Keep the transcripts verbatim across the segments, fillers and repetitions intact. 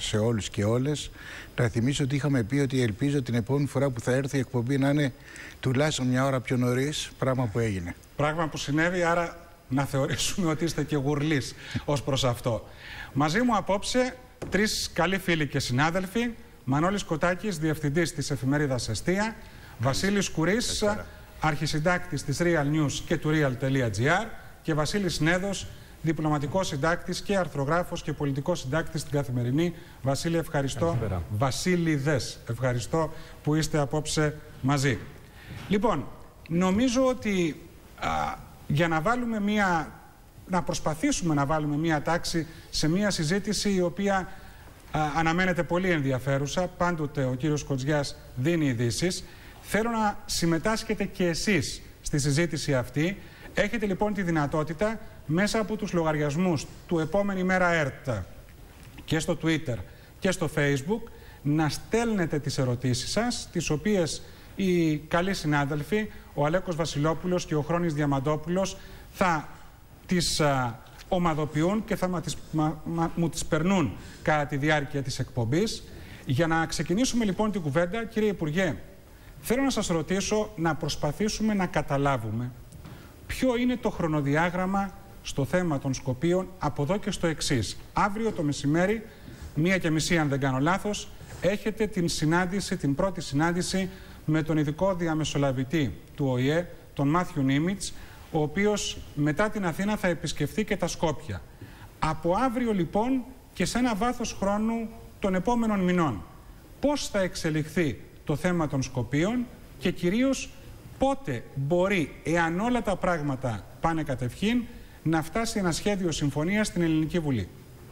σε όλους και όλες. Να θυμίσω ότι είχαμε πει ότι ελπίζω την επόμενη φορά που θα έρθει η εκπομπή να είναι τουλάχιστον μια ώρα πιο νωρίς, πράγμα που έγινε. Πράγμα που συνέβη, άρα να θεωρήσουμε ότι είστε και γουρλής ως προς αυτό. Μαζί μου απόψε τρεις καλοί φίλοι και συνάδελφοι. Μανώλης Κοτάκης, διευθυντής της εφημερίδας Εστία. Βασίλης Κουρής, αρχισυντάκτης της Real News και του real.gr. Και Βασίλης Νέδος, διπλωματικός συντάκτης και αρθρογράφος και πολιτικός συντάκτης στην Καθημερινή. Βασίλη, ευχαριστώ. Καλησπέρα. Βασίληδες, ευχαριστώ που είστε απόψε μαζί. Λοιπόν, νομίζω ότι α, για να βάλουμε μία, να προσπαθήσουμε να βάλουμε μία τάξη σε μία συζήτηση η οποία α, αναμένεται πολύ ενδιαφέρουσα, πάντοτε ο κύριος Κοτζιάς δίνει ειδήσεις, θέλω να συμμετάσχετε και εσείς στη συζήτηση αυτή. Έχετε λοιπόν τη δυνατότητα μέσα από τους λογαριασμούς του Επόμενη Μέρα ΕΡΤ και στο Twitter και στο Facebook να στέλνετε τις ερωτήσεις σας, τις οποίες οι καλοί συνάδελφοι, ο Αλέκος Βασιλόπουλος και ο Χρόνης Διαμαντόπουλος, θα τις α, ομαδοποιούν και θα μα, τις, μα, μα, μου τις περνούν κατά τη διάρκεια της εκπομπής. Για να ξεκινήσουμε λοιπόν την κουβέντα, κύριε Υπουργέ, θέλω να σας ρωτήσω να προσπαθήσουμε να καταλάβουμε ποιο είναι το χρονοδιάγραμμα στο θέμα των Σκοπίων από εδώ και στο εξής. Αύριο το μεσημέρι, μία και μισή αν δεν κάνω λάθος, έχετε την συνάντηση, την πρώτη συνάντηση με τον ειδικό διαμεσολαβητή του Ο Η Ε, τον Μάθιου Νίμιτς, ο οποίος μετά την Αθήνα θα επισκεφθεί και τα Σκόπια. Από αύριο λοιπόν και σε ένα βάθος χρόνου των επόμενων μηνών, πώς θα εξελιχθεί το θέμα των Σκοπίων και κυρίως πότε μπορεί, εάν όλα τα πράγματα πάνε κατευχήν, να φτάσει ένα σχέδιο συμφωνίας στην Ελληνική Βουλή?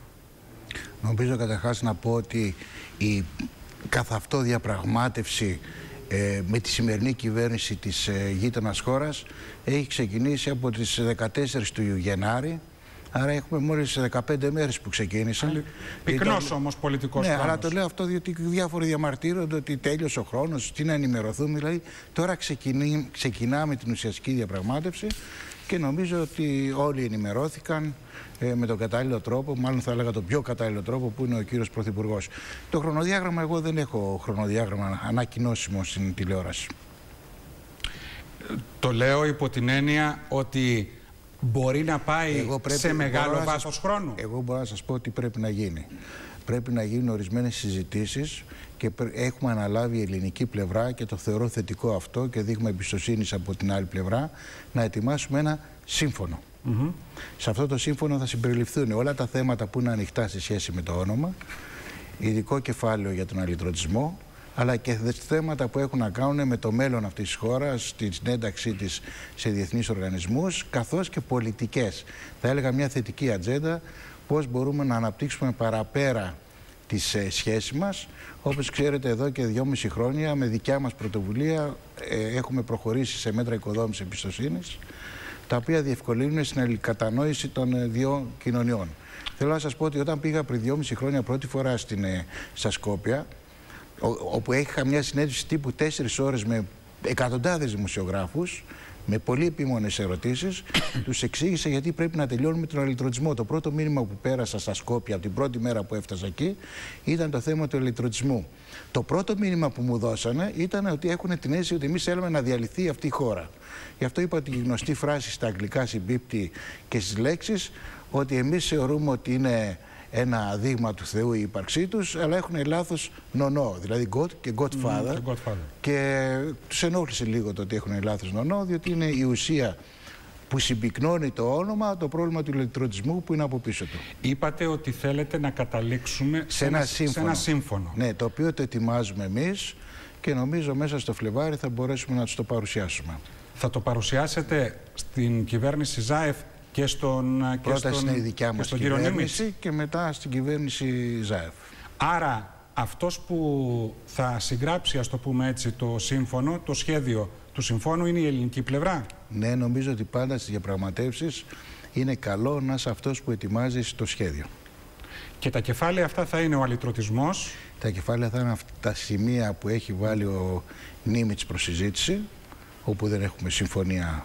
Νομίζω καταρχάς να πω ότι η καθ' αυτό διαπραγμάτευση ε, με τη σημερινή κυβέρνηση της ε, γείτονας χώρας έχει ξεκινήσει από τις δεκατέσσερις του Γενάρη. Άρα έχουμε μόλις δεκαπέντε μέρες που ξεκίνησαν. Πυκνός Ήταν... όμως πολιτικός ναι, χρόνος. αλλά το λέω αυτό διότι διάφοροι διαμαρτύρονται ότι τέλειωσε ο χρόνος, τι να ενημερωθούμε. Δηλαδή τώρα ξεκινή, ξεκινάμε την ουσιαστική διαπραγμάτευση και νομίζω ότι όλοι ενημερώθηκαν ε, με τον κατάλληλο τρόπο, μάλλον θα έλεγα τον πιο κατάλληλο τρόπο που είναι ο κύριος Πρωθυπουργός. Το χρονοδιάγραμμα, εγώ δεν έχω χρονοδιάγραμμα ανακοινώσιμο στην τηλεόραση. Το λέω υπό την έννοια ότι μπορεί να πάει πρέπει, σε μεγάλο βάθος σας, χρόνου. Εγώ μπορώ να σας πω ότι πρέπει να γίνει. Πρέπει να γίνουν ορισμένες συζητήσεις και έχουμε αναλάβει η ελληνική πλευρά και το θεωρώ θετικό αυτό και δείγμα εμπιστοσύνης από την άλλη πλευρά να ετοιμάσουμε ένα σύμφωνο. Mm-hmm. Σε αυτό το σύμφωνο θα συμπεριληφθούν όλα τα θέματα που είναι ανοιχτά σε σχέση με το όνομα, ειδικό κεφάλαιο για τον αλληλετρωτισμό, αλλά και θέματα που έχουν να κάνουν με το μέλλον αυτής της χώρας, την ένταξή της σε διεθνείς οργανισμούς, καθώς και πολιτικές. Θα έλεγα μια θετική ατζέντα, πώς μπορούμε να αναπτύξουμε παραπέρα τις ε, σχέσεις μας. Όπως ξέρετε, εδώ και δυόμιση χρόνια με δικιά μας πρωτοβουλία ε, έχουμε προχωρήσει σε μέτρα οικοδόμησης εμπιστοσύνης, τα οποία διευκολύνουν στην αλληλοκατανόηση των ε, δύο κοινωνιών. Θέλω να σας πω ότι όταν πήγα πριν δυόμιση χρόνια πρώτη φορά στην, ε, στα Σκόπια, όπου είχα μια συνέντευξη τύπου τέσσερις ώρες με εκατοντάδες δημοσιογράφους, με πολύ επίμονες ερωτήσεις, τους εξήγησα γιατί πρέπει να τελειώνουμε τον αλληλετρωτισμό. Το πρώτο μήνυμα που πέρασα στα Σκόπια από την πρώτη μέρα που έφτασα εκεί ήταν το θέμα του αλληλετρωτισμού. Το πρώτο μήνυμα που μου δώσανε ήταν ότι έχουν την αίσθηση ότι εμείς θέλουμε να διαλυθεί αυτή η χώρα. Γι' αυτό είπα τη γνωστή φράση στα αγγλικά συμπίπτει και στις λέξεις, ότι εμείς θεωρούμε ότι είναι ένα δείγμα του Θεού η ύπαρξή τους, αλλά έχουν λάθος νονό, δηλαδή God και Godfather. Mm, Godfather. Και τους ενόχλησε λίγο το ότι έχουν λάθος νονό, διότι είναι η ουσία που συμπυκνώνει το όνομα, το πρόβλημα του ηλεκτροτισμού που είναι από πίσω του. Είπατε ότι θέλετε να καταλήξουμε σε, σε, ένα, σύμφωνο. σε ένα σύμφωνο. Ναι, το οποίο το ετοιμάζουμε εμείς και νομίζω μέσα στο Φλεβάρι θα μπορέσουμε να τους το παρουσιάσουμε. Θα το παρουσιάσετε στην κυβέρνηση Ζάεφ και στον, Πρώτα και στον, είναι η δικιά μας κυβέρνηση και, και μετά στην κυβέρνηση Ζάεφ. Άρα αυτός που θα συγγράψει, ας το πούμε έτσι, το σύμφωνο, το σχέδιο του συμφώνου είναι η ελληνική πλευρά. Ναι, νομίζω ότι πάντα στις διαπραγματεύσεις είναι καλό να είσαι αυτός που ετοιμάζει το σχέδιο. Και τα κεφάλαια αυτά θα είναι ο αλληλετρωτισμός. Τα κεφάλαια θα είναι αυτά τα σημεία που έχει βάλει ο Νίμιτς προς συζήτηση, όπου δεν έχουμε συμφωνία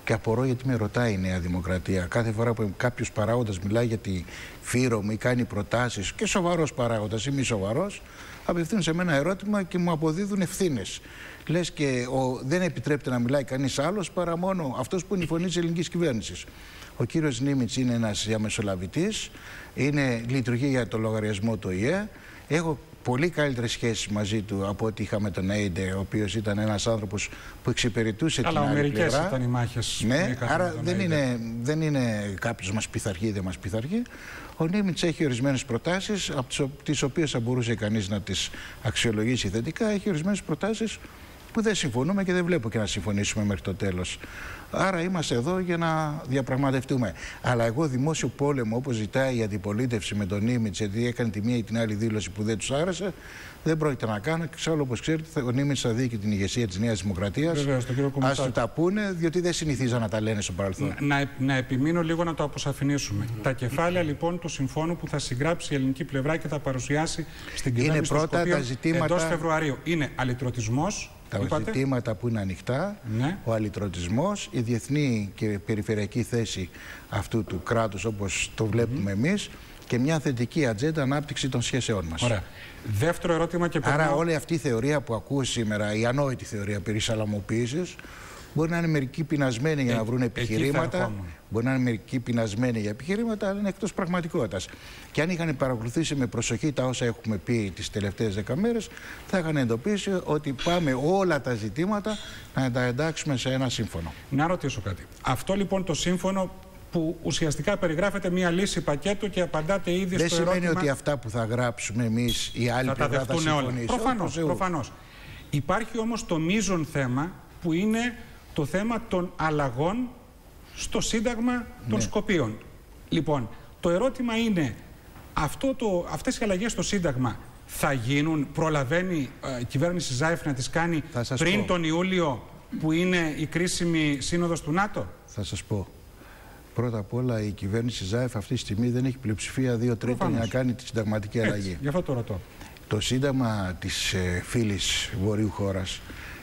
Και απορώ γιατί με ρωτάει η Νέα Δημοκρατία. Κάθε φορά που κάποιος παράγοντας μιλάει για τη Φύρο μου ή κάνει προτάσεις, και σοβαρός παράγοντας ή μη σοβαρός, απευθύνουν σε μένα ερώτημα και μου αποδίδουν ευθύνες. Λες και ο, δεν επιτρέπεται να μιλάει κανείς άλλος παρά μόνο αυτός που είναι η φωνή της ελληνικής κυβέρνησης. Ο κύριος Νίμιτς είναι ένας διαμεσολαβητής, είναι, λειτουργεί για το λογαριασμό του Ο Η Ε. Έχω πολύ καλύτερες σχέσεις μαζί του από ό,τι είχαμε τον Έιντε, ο οποίος ήταν ένας άνθρωπος που εξυπηρετούσε αλλά την άλλη πλευρά. Αλλά ήταν οι μάχες. Ναι, άρα δεν είναι, δεν είναι κάποιος μας πειθαρχεί ή δεν μας πειθαρχεί. Ο Νίμιτς έχει ορισμένες προτάσεις, από τις οποίες θα μπορούσε κανείς να τις αξιολογήσει θετικά. Έχει ορισμένες προτάσεις που δεν συμφωνούμε και δεν βλέπω και να συμφωνήσουμε μέχρι το τέλος. Άρα είμαστε εδώ για να διαπραγματευτούμε. Αλλά εγώ δημόσιο πόλεμο, όπως ζητάει η αντιπολίτευση με τον Νίμιτς, γιατί έκανε τη μία ή την άλλη δήλωση που δεν τους άρεσε, δεν πρόκειται να κάνω. Εξάλλου, όπως ξέρετε, ο Νίμιτς θα δει και την ηγεσία της Νέας Δημοκρατίας. Ας του τα πούνε, διότι δεν συνηθίζαν να τα λένε στο παρελθόν. Να, να, να επιμείνω λίγο να το αποσαφηνίσουμε. Mm. Τα κεφάλαια λοιπόν του συμφώνου που θα συγγράψει η ελληνική πλευρά και θα παρουσιάσει στην κυβέρνηση στο Σκοπίο εντός Φεβρουαρίου είναι αλυτρωτισμός. Τα είπατε. Ζητήματα που είναι ανοιχτά, ναι. Ο αλυτρωτισμός, η διεθνή και περιφερειακή θέση αυτού του κράτους όπως το βλέπουμε mm -hmm. εμείς και μια θετική ατζέντα ανάπτυξη των σχέσεών μας. Ωραία. Δεύτερο ερώτημα και περνάω... Άρα όλη αυτή η θεωρία που ακούω σήμερα, η ανόητη θεωρία περί σαλαμοποίησης, μπορεί να είναι μερικοί πεινασμένοι για να βρουν επιχειρήματα, μπορεί να είναι μερικοί πεινασμένοι για επιχειρήματα, αλλά είναι εκτός πραγματικότητας. Και αν είχαν παρακολουθήσει με προσοχή τα όσα έχουμε πει τις τελευταίες δέκα μέρες, θα είχαν εντοπίσει ότι πάμε όλα τα ζητήματα να τα εντάξουμε σε ένα σύμφωνο. Να ρωτήσω κάτι. Αυτό λοιπόν το σύμφωνο που ουσιαστικά περιγράφεται μια λύση πακέτου και απαντάτε ήδη δεν στο ερώτημα... Δεν σημαίνει ότι αυτά που θα γράψουμε εμείς οι άλλοι θα πλευρά θα συμφωνήσουν. Προφανώς, προφανώς. Υπάρχει όμως το μείζον θέμα που είναι το θέμα των αλλαγών στο Σύνταγμα των ναι. Σκοπίων. Λοιπόν, το ερώτημα είναι, αυτό το, αυτές οι αλλαγές στο Σύνταγμα θα γίνουν, προλαβαίνει ε, η κυβέρνηση Ζάεφ να τις κάνει πριν πω. τον Ιούλιο που είναι η κρίσιμη σύνοδος του ΝΑΤΟ? Θα σας πω. Πρώτα απ' όλα η κυβέρνηση Ζάεφ αυτή τη στιγμή δεν έχει πλειοψηφία δύο τρίτα για να κάνει τη συνταγματική Έτσι, αλλαγή. Γι' αυτό το ρωτώ. Το Σύνταγμα της ε, φίλης βορείου χώρας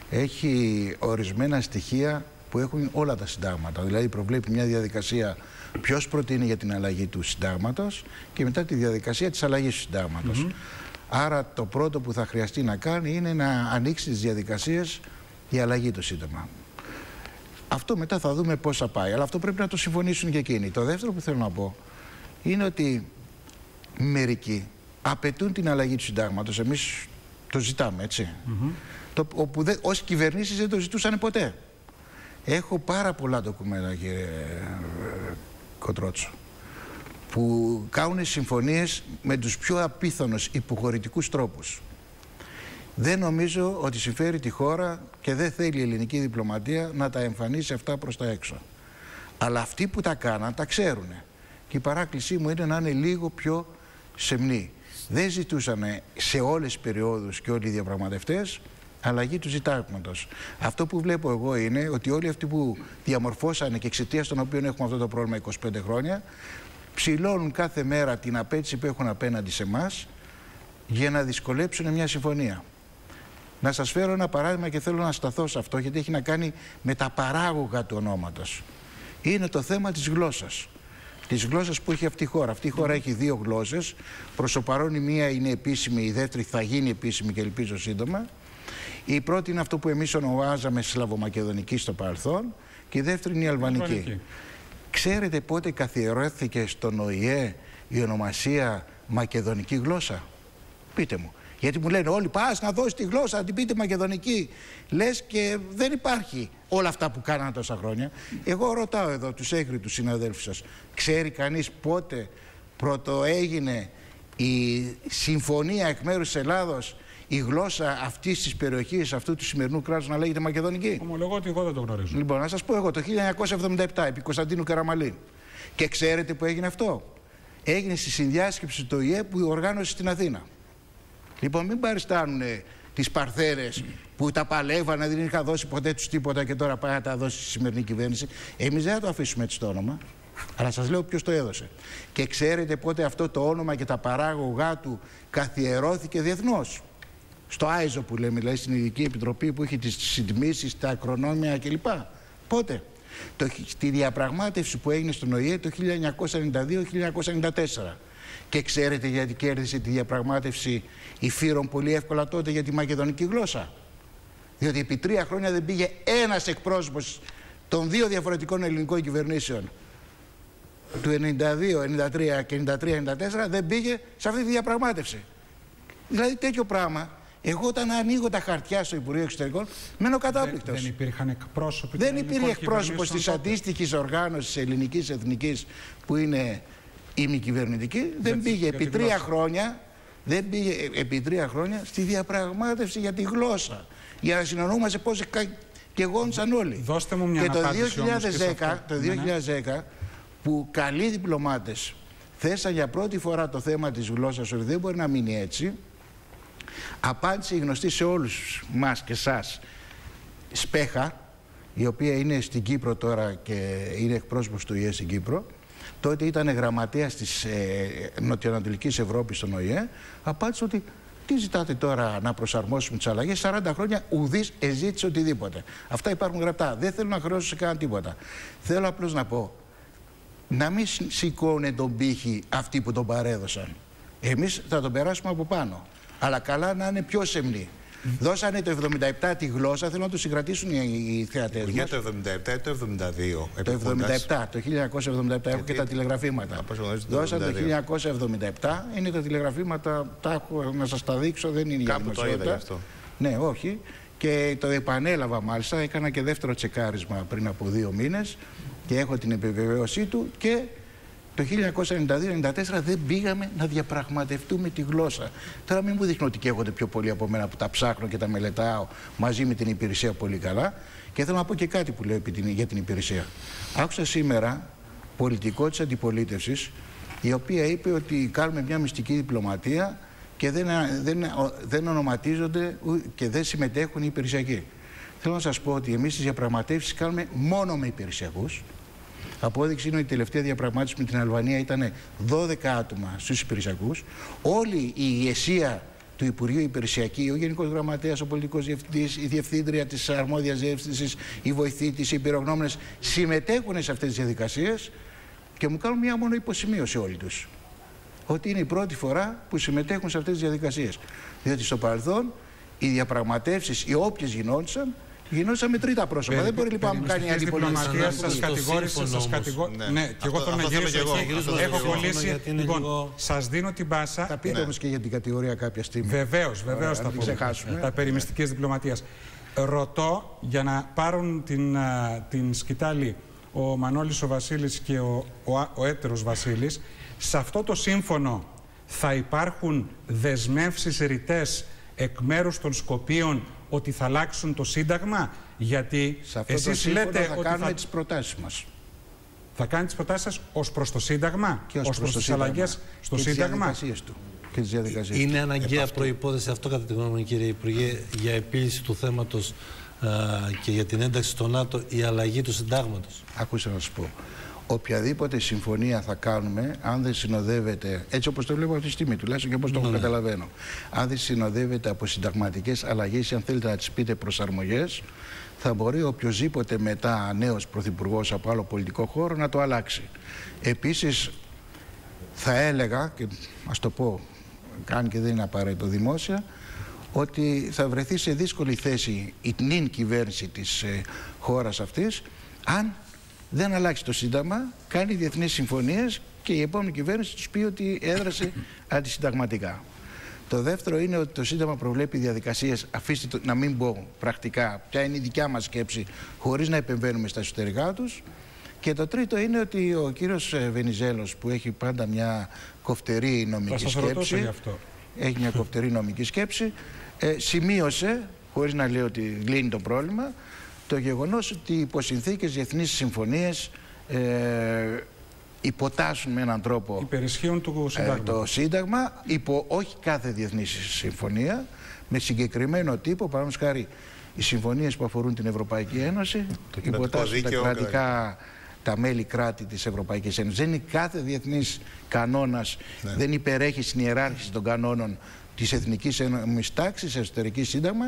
έχει ορισμένα στοιχεία που έχουν όλα τα συντάγματα. Δηλαδή προβλέπει μια διαδικασία ποιος προτείνει για την αλλαγή του συντάγματος και μετά τη διαδικασία της αλλαγής του συντάγματος. Mm-hmm. Άρα το πρώτο που θα χρειαστεί να κάνει είναι να ανοίξει τις διαδικασίες για αλλαγή του σύνταγμα. Αυτό μετά θα δούμε πώς θα πάει. Αλλά αυτό πρέπει να το συμφωνήσουν και εκείνοι. Το δεύτερο που θέλω να πω είναι ότι μερικοί απαιτούν την αλλαγή του συντάγματος. Εμείς το ζητάμε, έτσι. Mm-hmm. Το, όπου δε, ως κυβερνήσεις δεν το ζητούσαν ποτέ. Έχω πάρα πολλά ντοκουμέντα, κύριε Κοντρότσο, που κάνουν συμφωνίες με τους πιο απίθανους υποχωρητικούς τρόπους. Δεν νομίζω ότι συμφέρει τη χώρα και δεν θέλει η ελληνική διπλωματία να τα εμφανίσει αυτά προς τα έξω. Αλλά αυτοί που τα κάναν τα ξέρουν. Και η παράκλησή μου είναι να είναι λίγο πιο σεμνοί. Δεν ζητούσαν σε όλες τις περιόδους και όλοι οι διαπραγματευτές αλλαγή του ζητάγματος. Αυτό που βλέπω εγώ είναι ότι όλοι αυτοί που διαμορφώσανε και εξαιτίας των οποίων έχουμε αυτό το πρόβλημα είκοσι πέντε χρόνια, ψηλώνουν κάθε μέρα την απέτηση που έχουν απέναντι σε εμάς για να δυσκολέψουν μια συμφωνία. Να σας φέρω ένα παράδειγμα και θέλω να σταθώ σε αυτό, γιατί έχει να κάνει με τα παράγωγα του ονόματος. Είναι το θέμα της γλώσσας. Της γλώσσας που έχει αυτή η χώρα. Αυτή η χώρα έχει δύο γλώσσες. Προς το παρόν η μία είναι επίσημη, η δεύτερη θα γίνει επίσημη και ελπίζω σύντομα. Η πρώτη είναι αυτό που εμείς ονομάζαμε Σλαβομακεδονική στο παρελθόν και η δεύτερη είναι η Αλβανική. Αλβανική. Ξέρετε πότε καθιερώθηκε στον Ο Η Ε η ονομασία Μακεδονική γλώσσα? Πείτε μου. Γιατί μου λένε όλοι, πας να δώσει τη γλώσσα, να την πείτε μακεδονική. Λες και δεν υπάρχει όλα αυτά που κάνανε τόσα χρόνια. Εγώ ρωτάω εδώ τους έγκριτους συναδέλφους σας, ξέρει κανείς πότε πρωτοέγινε η συμφωνία εκ μέρους της Ελλάδος η γλώσσα αυτής της περιοχής, αυτού του σημερινού κράτους να λέγεται μακεδονική? Ομολογώ ότι εγώ δεν το γνωρίζω. Λοιπόν, να σας πω εγώ, το χίλια εννιακόσια εβδομήντα επτά επί Κωνσταντίνου Καραμαλή. Και ξέρετε που έγινε αυτό? Έγινε στη συνδιάσκεψη του Ο Η Ε που οργάνωσε στην Αθήνα. Λοιπόν, μην παριστάνουν τις παρθέρες που τα παλεύανε, δεν είχα δώσει ποτέ τους τίποτα και τώρα πάει να τα δώσει στη σημερινή κυβέρνηση. Εμείς δεν θα το αφήσουμε έτσι το όνομα, αλλά σας λέω ποιος το έδωσε. Και ξέρετε πότε αυτό το όνομα και τα παράγωγά του καθιερώθηκε διεθνώς? Στο Άιζο που λέμε, δηλαδή στην Ειδική Επιτροπή που έχει τις συντμήσεις, τα ακρονόμια κλπ. Πότε? Το, στη διαπραγμάτευση που έγινε στον Ο Η Ε το χίλια εννιακόσια ενενήντα δύο χίλια εννιακόσια ενενήντα τέσσερα. Και ξέρετε γιατί κέρδισε τη διαπραγμάτευση η Φύρον πολύ εύκολα τότε για τη μακεδονική γλώσσα? Διότι επί τρία χρόνια δεν πήγε ένας εκπρόσωπος των δύο διαφορετικών ελληνικών κυβερνήσεων του ενενήντα δύο ενενήντα τρία και ενενήντα τρία ενενήντα τέσσερα, δεν πήγε σε αυτή τη διαπραγμάτευση. Δηλαδή τέτοιο πράγμα, εγώ όταν ανοίγω τα χαρτιά στο Υπουργείο Εξωτερικών, μένω κατάπληκτος. Δεν, δεν υπήρχαν εκπρόσωποι. Δεν υπήρχε εκπρόσωπος της αντίστοιχης οργάνωσης ελληνικής εθνικής που είναι ημικυβερνητική. Δεν πήγε επί τρία χρόνια, δεν πήγε επί τρία χρόνια στη διαπραγμάτευση για τη γλώσσα. Για να συνεννοούμαστε πώς καιγόντουσαν όλοι. Δώστε μου μια και το απάντηση δύο χιλιάδες δέκα, όμως και το δύο χιλιάδες δέκα που καλοί διπλωμάτες θέσαν για πρώτη φορά το θέμα της γλώσσας ότι δεν μπορεί να μείνει έτσι, απάντησε η γνωστή σε όλους μας και εσάς Σπέχα, η οποία είναι στην Κύπρο τώρα και είναι εκπρόσωπος του Ο Η Ε στην Κύπρο. Τότε ήταν γραμματέας της ε, Νοτιοανατολικής Ευρώπης στον Ο Η Ε. Απάντησε ότι τι ζητάτε τώρα να προσαρμόσουμε τις αλλαγές? σαράντα χρόνια ουδής εζήτησε οτιδήποτε. Αυτά υπάρχουν γραπτά. Δεν θέλω να χρεώσω σε κανένα τίποτα. Θέλω απλώς να πω να μην σηκώνε τον πύχη αυτοί που τον παρέδωσαν. Εμείς θα τον περάσουμε από πάνω. Αλλά καλά να είναι πιο σεμνοί. Δώσανε το εβδομήντα επτά τη γλώσσα, θέλω να το συγκρατήσουν οι θεατές μας. Για το εβδομήντα επτά ή το εβδομήντα δύο? Το εβδομήντα επτά, το χίλια εννιακόσια εβδομήντα επτά, έχω και τα τηλεγραφήματα. Δώσανε το χίλια εννιακόσια εβδομήντα επτά, είναι τα τηλεγραφήματα, τα έχω να σας τα δείξω, δεν είναι για δημοσιότητα. Αυτό. Ναι, όχι. Και το επανέλαβα μάλιστα, έκανα και δεύτερο τσεκάρισμα πριν από δύο μήνες και έχω την επιβεβαίωσή του και το χίλια εννιακόσια ενενήντα δύο ενενήντα τέσσερα δεν πήγαμε να διαπραγματευτούμε τη γλώσσα. Τώρα μην μου δείχνω ότι καίγονται πιο πολύ από μένα που τα ψάχνω και τα μελετάω μαζί με την υπηρεσία πολύ καλά. Και θέλω να πω και κάτι που λέω για την υπηρεσία. Άκουσα σήμερα πολιτικό της αντιπολίτευσης, η οποία είπε ότι κάνουμε μια μυστική διπλωματία και δεν, δεν, δεν ονοματίζονται και δεν συμμετέχουν οι υπηρεσιακοί. Θέλω να σας πω ότι εμείς τις διαπραγματεύσεις κάνουμε μόνο με υπηρεσιακούς. Απόδειξη είναι ότι η τελευταία διαπραγμάτευση με την Αλβανία ήταν δώδεκα άτομα στους υπηρεσιακούς. Όλη η ηγεσία του Υπουργείου Υπηρεσιακή, ο Γενικός Γραμματέας, ο Πολιτικός Διευθυντής, η Διευθύντρια της Αρμόδιας Διεύθυνσης, οι βοηθοί της, οι υπηρογνώμονες συμμετέχουν σε αυτές τις διαδικασίες και μου κάνουν μια μόνο υποσημείωση όλοι τους. Ότι είναι η πρώτη φορά που συμμετέχουν σε αυτές τις διαδικασίες. Διότι στο παρελθόν οι διαπραγματεύσεις, οι όποιες γινόντουσαν, γινόντουσαν με τρίτα πρόσωπα. Περι, δεν μπορεί λοιπόν να μου κάνει αντιπολίτευση. Σας κατηγόρησε, σας κατηγόρησε. Ναι, ναι, και εγώ θέλω να γυρίσω εκεί. Έχω κολλήσει. Λοιπόν, σας δίνω την πάσα. Θα πείτε όμως και για την κατηγορία κάποια στιγμή. Βεβαίως, βεβαίως θα πούμε. Τα περί μυστικής διπλωματίας. Ρωτώ για να πάρουν την, την σκητάλη ο Μανώλης ο Βασίλης και ο, ο, ο έτερος Βασίλης. Σε αυτό το σύμφωνο θα υπάρχουν δεσμεύσεις ρητές εκ μέρους των Σκοπίων ότι θα αλλάξουν το Σύνταγμα? Γιατί σε αυτό εσείς το λέτε θα ότι κάνουμε θα... τις προτάσεις μας. Θα κάνετε τις προτάσεις σας ως προς το Σύνταγμα, και ως, ως προς, προς τις αλλαγές στο και Σύνταγμα. Τις του. Και τις διαδικασίες Είναι του. αναγκαία προϋπόθεση αυτό, κατά τη γνώμη μου, κύριε Υπουργέ, για επίλυση του θέματος α, και για την ένταξη στο ΝΑΤΟ, η αλλαγή του Συντάγματος? Ακούστε να σας πω. Οποιαδήποτε συμφωνία θα κάνουμε, αν δεν συνοδεύεται, έτσι όπως το βλέπω αυτή τη στιγμή, τουλάχιστον και όπως το ναι, καταλαβαίνω, αν δεν συνοδεύεται από συνταγματικές αλλαγές ή αν θέλετε να τις πείτε προσαρμογές, θα μπορεί οποιοσδήποτε μετά νέος πρωθυπουργός από άλλο πολιτικό χώρο να το αλλάξει. Επίσης, θα έλεγα, και ας το πω, καν και δεν είναι απαραίτητο δημόσια, ότι θα βρεθεί σε δύσκολη θέση η νυν κυβέρνηση της ε, χώρας αυτής, αν δεν αλλάξει το Σύνταγμα, κάνει διεθνείς συμφωνίες και η επόμενη κυβέρνηση τους πει ότι έδρασε αντισυνταγματικά. Το δεύτερο είναι ότι το Σύνταγμα προβλέπει διαδικασίες, αφήστε το, να μην πω πρακτικά ποια είναι η δικιά μας σκέψη, χωρίς να επεμβαίνουμε στα εσωτερικά τους. Και το τρίτο είναι ότι ο κύριος Βενιζέλος, που έχει πάντα μια κοφτερή νομική σκέψη, έχει μια κοφτερή νομική σκέψη, ε, σημείωσε, χωρίς να λέει ότι λύνει το πρόβλημα, το γεγονός ότι υπό συνθήκες διεθνείς συμφωνίες ε, υποτάσσουν με έναν τρόπο υπερισχύουν του ε, το Σύνταγμα, υπό όχι κάθε διεθνή συμφωνία, με συγκεκριμένο τύπο, παραδείγματος χάρη οι συμφωνίες που αφορούν την Ευρωπαϊκή Ένωση, το υποτάσσουν τα κρατικά, τα μέλη κράτη της Ευρωπαϊκής Ένωσης. Δεν είναι κάθε διεθνής κανόνας, ναι. δεν υπερέχει στην ιεράρχηση των κανόνων της Εθνικής Ένωμης Τάξης, εσωτερική Σύνταγμα,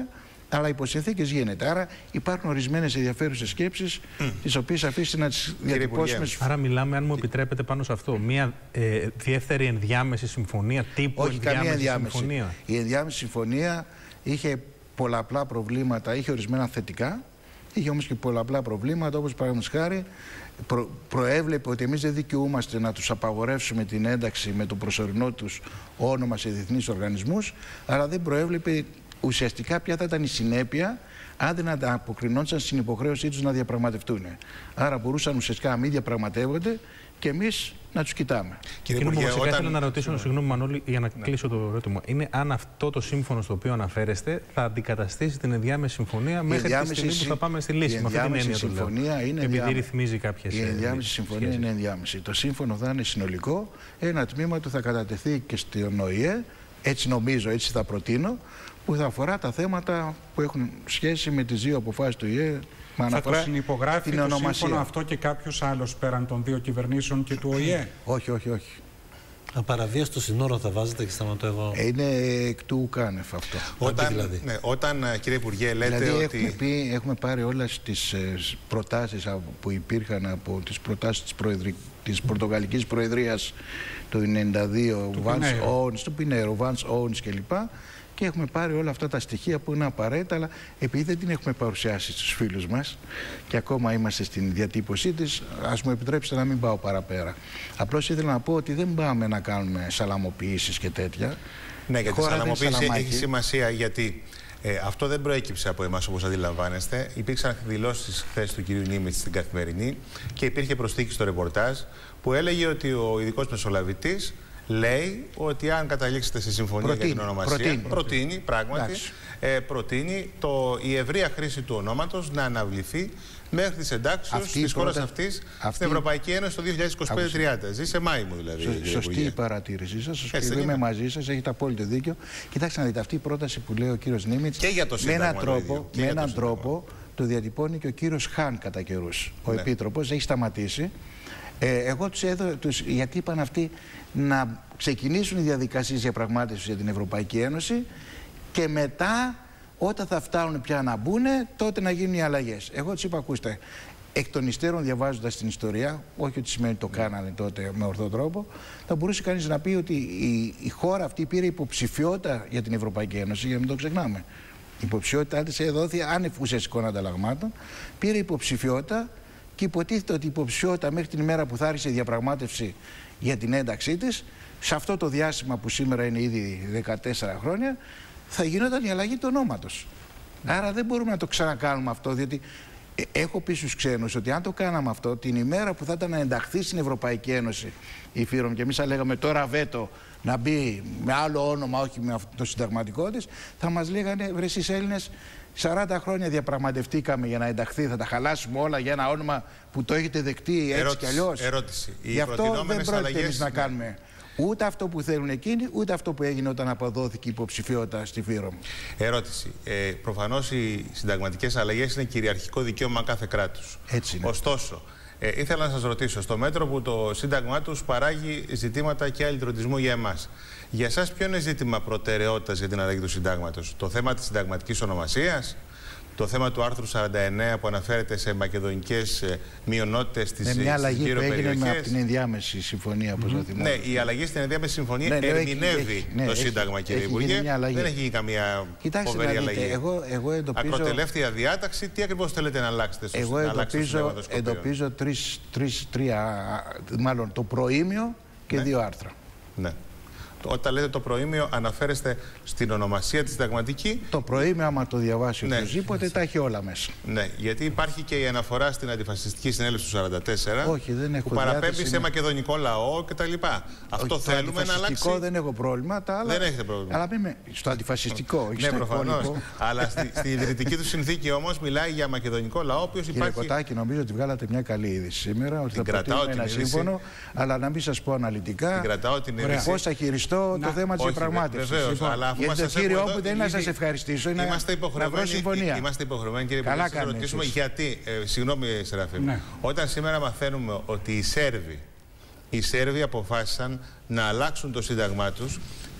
αλλά υπό συνθήκες γίνεται. Άρα υπάρχουν ορισμένες ενδιαφέρουσες σκέψεις, mm. τις οποίες αφήστε να τις διατυπώσουμε. Άρα μιλάμε, αν μου επιτρέπετε, πάνω σε αυτό, μια ε, δεύτερη ενδιάμεση συμφωνία, τύπου Όχι, ενδιάμεση, καμία ενδιάμεση συμφωνία. Η ενδιάμεση συμφωνία είχε πολλαπλά προβλήματα, είχε ορισμένα θετικά, είχε όμως και πολλαπλά προβλήματα, όπως παραδείγματος χάρη προ, προέβλεπε ότι εμείς δεν δικαιούμαστε να τους απαγορεύσουμε την ένταξη με το προσωρινό τους όνομα σε διεθνείς οργανισμούς, αλλά δεν προέβλεπε ουσιαστικά ποια θα ήταν η συνέπεια αν δεν ανταποκρινόντουσαν στην υποχρέωσή τους να διαπραγματευτούν. Άρα μπορούσαν ουσιαστικά να μην διαπραγματεύονται και εμείς να τους κοιτάμε. Κύριε Υπουργέ, όταν... ήθελα να ρωτήσω, συγγνώμη Μανώλη, για να ναι. κλείσω το ερώτημα. Είναι αν αυτό το σύμφωνο στο οποίο αναφέρεστε θα αντικαταστήσει την ενδιάμεση συμφωνία μέχρι τη στιγμή που θα πάμε στη λύση. Η ενδιάμεση συμφωνία είναι επειδή ρυθμίζει κάποιες. Η ενδιάμεση συμφωνία σχέσεις. είναι ενδιάμεση. Το σύμφωνο θα είναι συνολικό. Ένα τμήμα του θα κατατεθεί και στον Ο Η Ε, έτσι νομίζω, έτσι θα προτείνω, που θα αφορά τα θέματα που έχουν σχέση με τις δύο αποφάσεις του Ο Η Ε. Θα το συνυπογράφει το σύμφωνο αυτό και κάποιος άλλος πέραν των δύο κυβερνήσεων και του Ο Η Ε? Όχι, όχι, όχι. Απαραβίαστο συνόρο θα βάζετε και σταματώ εγώ. Είναι εκ του ουκάνευ αυτό. Όταν, δηλαδή. ναι, όταν κύριε Υπουργέ, λέτε δηλαδή, ότι... Έχουμε, πει, έχουμε πάρει όλες τις ε, προτάσεις που υπήρχαν από τις προτάσεις της, Προεδρι... της Πορτογαλικής Προεδρίας το ενενήντα δύο, του Πινέρο, Vance Owens κλπ. Και έχουμε πάρει όλα αυτά τα στοιχεία που είναι απαραίτητα, αλλά επειδή δεν την έχουμε παρουσιάσει στους φίλους μας και ακόμα είμαστε στην διατύπωσή της, ας μου επιτρέψετε να μην πάω παραπέρα. Απλώς ήθελα να πω ότι δεν πάμε να κάνουμε σαλαμοποιήσεις και τέτοια. Ναι, γιατί η σαλαμοποίηση έχει σημασία, γιατί ε, αυτό δεν προέκυψε από εμάς όπως αντιλαμβάνεστε. Υπήρξαν δηλώσεις χθες του κυρίου Νίμιτς στην Καθημερινή και υπήρχε προσθήκη στο ρεπορτάζ που έλεγε ότι ο ειδικός μεσολαβητής λέει ότι αν καταλήξετε σε συμφωνία προτείνει, για την ονομασία, προτείνει, προτείνει πράγματι, ε, προτείνει το, η ευρεία χρήση του ονόματος να αναβληθεί μέχρι τις εντάξεις της χώρας αυτής αυτή... στην Ευρωπαϊκή Ένωση το δύο χιλιάδες είκοσι πέντε τριάντα. Ζει σε Μάη μου δηλαδή. Σω, σωστή η παρατήρησή σας. Σωστή, είμαι μαζί σας, έχετε απόλυτο δίκιο. Κοιτάξτε να δείτε, αυτή η πρόταση που λέει ο κύριος Νίμιτς με έναν τρόπο, με έναν τρόπο το διατυπώνει και ο κύριος Χαν κατά καιρούς. Ο ναι. Επίτροπος έχει σταματήσει. Ε, εγώ τους έδω, τους, γιατί είπαν αυτοί να ξεκινήσουν οι διαδικασίες διαπραγμάτευσης για την Ευρωπαϊκή Ένωση και μετά όταν θα φτάνουν πια να μπουν τότε να γίνουν οι αλλαγές. Εγώ τους είπα, ακούστε, εκ των υστέρων διαβάζοντας την ιστορία, όχι ότι σημαίνει το κάνανε τότε με ορθό τρόπο, θα μπορούσε κανείς να πει ότι η, η χώρα αυτή πήρε υποψηφιότητα για την Ευρωπαϊκή Ένωση, για να μην το ξεχνάμε. Η υποψηφιότητά της έδωθη άνευ ουσιαστικών ανταλλαγμάτων, πήρε υποψηφιότητα. Και υποτίθεται ότι η υποψηφιότητα μέχρι την ημέρα που θα άρχισε η διαπραγμάτευση για την ένταξή της, σε αυτό το διάστημα που σήμερα είναι ήδη δεκατέσσερα χρόνια, θα γινόταν η αλλαγή του ονόματος. Άρα δεν μπορούμε να το ξανακάνουμε αυτό, διότι έχω πει στους ξένους ότι αν το κάναμε αυτό, την ημέρα που θα ήταν να ενταχθεί στην Ευρωπαϊκή Ένωση η Φύρομ, και εμείς θα λέγαμε τώρα βέτο να μπει με άλλο όνομα, όχι με αυτό το συνταγματικό της, θα μας λέγανε, βρε εσείς Έλληνες, σαράντα χρόνια διαπραγματευτήκαμε για να ενταχθεί, θα τα χαλάσουμε όλα για ένα όνομα που το έχετε δεκτεί έτσι ερώτηση, κι αλλιώς. Ερώτηση. Γι' αυτό δεν πρόκειται εμείς να κάνουμε ούτε αυτό που θέλουν εκείνοι, ούτε αυτό που έγινε όταν αποδόθηκε η υποψηφιότητα στη Φύρομ. Ερώτηση. Ε, προφανώς οι συνταγματικές αλλαγές είναι κυριαρχικό δικαίωμα κάθε κράτους. Έτσι είναι. Ωστόσο, ε, ήθελα να σας ρωτήσω, στο μέτρο που το Σύνταγμά τους παράγει ζητήματα και αλυτρωτισμού για εμάς, για εσάς ποιο είναι ζήτημα προτεραιότητας για την αλλαγή του συντάγματος? Το θέμα της συνταγματικής ονομασίας, το θέμα του άρθρου σαράντα εννέα που αναφέρεται σε μακεδονικές μειονότητες στις γύρω περιοχές. Μια αλλαγή που έγινε με από την ενδιάμεση συμφωνία, όπως mm-hmm. Ναι, η αλλαγή στην ενδιάμεση συμφωνία ναι, ερμηνεύει έχει, ναι, το Σύνταγμα, έχει, κύριε Υπουργέ. Δεν έχει γίνει καμία Κοιτάξτε, φοβερή δείτε, αλλαγή. Εγώ, εγώ εντοπίζω... Ακροτελεύτια διάταξη, τι ακριβώς θέλετε να αλλάξετε στο Εγώ εντοπίζω, εντοπίζω τρεις, τρεις, τρία, μάλλον το προήμιο και ναι. δύο άρθρα. Ναι. Όταν λέτε το προήμιο, αναφέρεστε στην ονομασία τη συνταγματική. Το προήμιο, άμα το διαβάσει ναι. οποιοδήποτε, τα έχει όλα μέσα. Ναι, γιατί υπάρχει και η αναφορά στην αντιφασιστική συνέλευση του σαράντα τέσσερα. Όχι, δεν έχω που παραπέμπει σε μακεδονικό λαό κτλ. Αυτό όχι, θέλουμε να αλλάξει. Στο δεν έχω πρόβλημα. Τα άλλα... Δεν έχετε πρόβλημα. Αλλά μην με... Στο αντιφασιστικό, όχι ναι, στο προφανώς. Αλλά στη, στη ιδρυτική του συνθήκη όμως μιλάει για μακεδονικό λαό, ο οποίος υπάρχει. Κύριε Κοτάκη, νομίζω ότι βγάλατε μια καλή είδηση σήμερα. Ότι θα προτείνουμε ένα σύμφωνο, αλλά να μην σας πω αναλυτικά. Πώς θα χειριστώ το θέμα της διαπραγμάτευσης. Γιατί το κύριο μου δεν είναι να σας ευχαριστήσω, είναι να βρω συμφωνία. Είμαστε υποχρεωμένοι, κύριε Υπουργέ, να σας ρωτήσουμε γιατί. Συγγνώμη, Σεραφείμ. Όταν σήμερα μαθαίνουμε ότι οι Σέρβοι οι Σέρβοι αποφάσισαν να αλλάξουν το σύνταγμά τους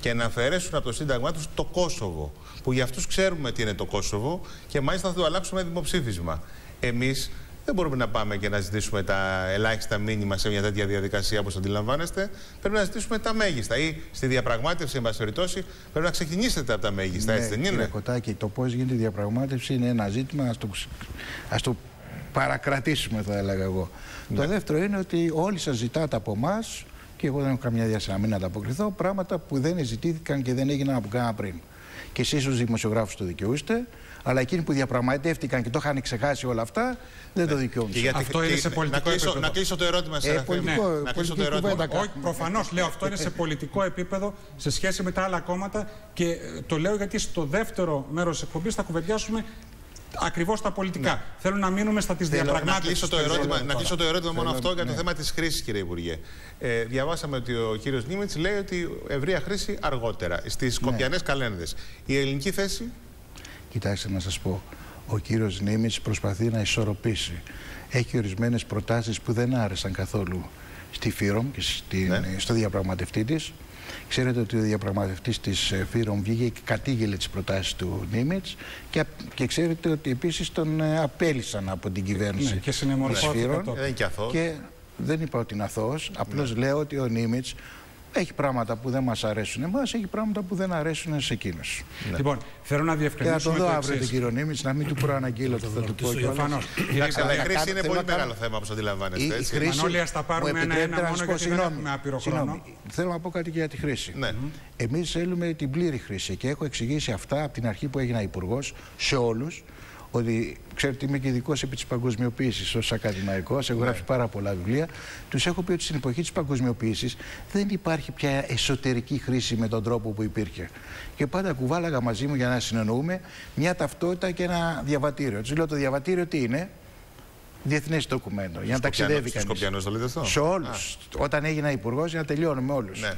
και να αφαιρέσουν από το Σύνταγμά τους το Κόσοβο. Που για αυτούς ξέρουμε τι είναι το Κόσοβο και μάλιστα θα το αλλάξουμε δημοψήφισμα. Εμείς δεν μπορούμε να πάμε και να ζητήσουμε τα ελάχιστα μήνυμα σε μια τέτοια διαδικασία όπως αντιλαμβάνεστε. Πρέπει να ζητήσουμε τα μέγιστα. Ή στη διαπραγμάτευση, εν πάση περιπτώσει, πρέπει να ξεκινήσετε από τα μέγιστα. Ναι, έτσι δεν είναι? Κύριε Κωτάκη, το πώς γίνεται η διαπραγμάτευση είναι ένα ζήτημα. Ας το, ας το παρακρατήσουμε, θα έλεγα εγώ. Ναι. Το δεύτερο είναι ότι όλοι σας ζητάτε από εμάς, και εγώ δεν έχω καμιά διάσταση να μην ανταποκριθώ, πράγματα που δεν ζητήθηκαν και δεν έγιναν από κάνα πριν. Και εσείς ως δημοσιογράφους το δικαιούστε, αλλά εκείνοι που διαπραγματεύτηκαν και το είχαν ξεχάσει όλα αυτά, δεν ναι. το δικαιούνται. Αυτό είναι σε πολιτικό να κλείσω, επίπεδο. Να κλείσω το ερώτημα σε ε, πολιτικό, ναι. Να κλείσω το ερώτημα. Όχι, προφανώς λέω αυτό είναι σε πολιτικό επίπεδο σε σχέση με τα άλλα κόμματα και το λέω γιατί στο δεύτερο μέρος της εκπομπής θα κουβεντιάσουμε ακριβώς τα πολιτικά. Ναι. Θέλω να μείνουμε στα της διαπραγμάτευσης. Να κλείσω το ερώτημα μόνο αυτό για το θέμα της χρήσης, κύριε Υπουργέ. Ε, διαβάσαμε ότι ο κύριος Νίμιτς λέει ότι ευρεία χρήση αργότερα, στις σκοπιανές ναι. καλένδες. Η ελληνική θέση? Κοιτάξτε να σας πω, ο κύριος Νίμιτς προσπαθεί να ισορροπήσει. Έχει ορισμένες προτάσεις που δεν άρεσαν καθόλου στη ΦΥΡΟΜ και στη, ναι. στο διαπραγματευτή της. Ξέρετε ότι ο διαπραγματευτής της ΦΥΡΟΜ βγήκε και κατήγγειλε τις προτάσεις του Νίμιτς και, και ξέρετε ότι επίσης τον απέλυσαν από την κυβέρνηση ναι, και της ΦΥΡΟΜ. Δεν και αθώος. Και δεν είπα ότι είναι αθώος, απλώς ναι. λέω ότι ο Νίμιτς έχει πράγματα που δεν μας αρέσουν εμάς, έχει πράγματα που δεν αρέσουν σε εκείνους. Ναι. Λοιπόν, θέλω να διευκρινίσουμε. Και να τον δω αύριο τον κύριο Νίμιτς, να μην του προαναγγείλω το θα του πω. Προφανώς. Η χρήση είναι πολύ μεγάλο θέμα, όπως αντιλαμβάνεστε. Η χρήση. Μανώλη, ας τα πάρουμε ένα-ένα μόνο γιατί δεν έχουμε άπειρο χρόνο. Θέλω να πω κάτι και για τη χρήση. Εμείς θέλουμε την πλήρη χρήση και έχω εξηγήσει αυτά από την αρχή που έγινα υπουργός σε όλους. Ότι ξέρετε, είμαι και ειδικός επί της παγκοσμιοποίησης ως ακαδημαϊκός, έχω γράψει πάρα πολλά βιβλία. Τους έχω πει ότι στην εποχή της παγκοσμιοποίησης δεν υπάρχει πια εσωτερική χρήση με τον τρόπο που υπήρχε. Και πάντα κουβάλαγα μαζί μου για να συνεννοούμε μια ταυτότητα και ένα διαβατήριο. Τους λέω το διαβατήριο τι είναι? Διεθνές ντοκουμέντο. Για να ταξιδεύει κανείς. Σκοπιανός το λέτε αυτό? Σε όλους. Όταν έγινα υπουργός, για να τελειώνουμε όλους. Ναι.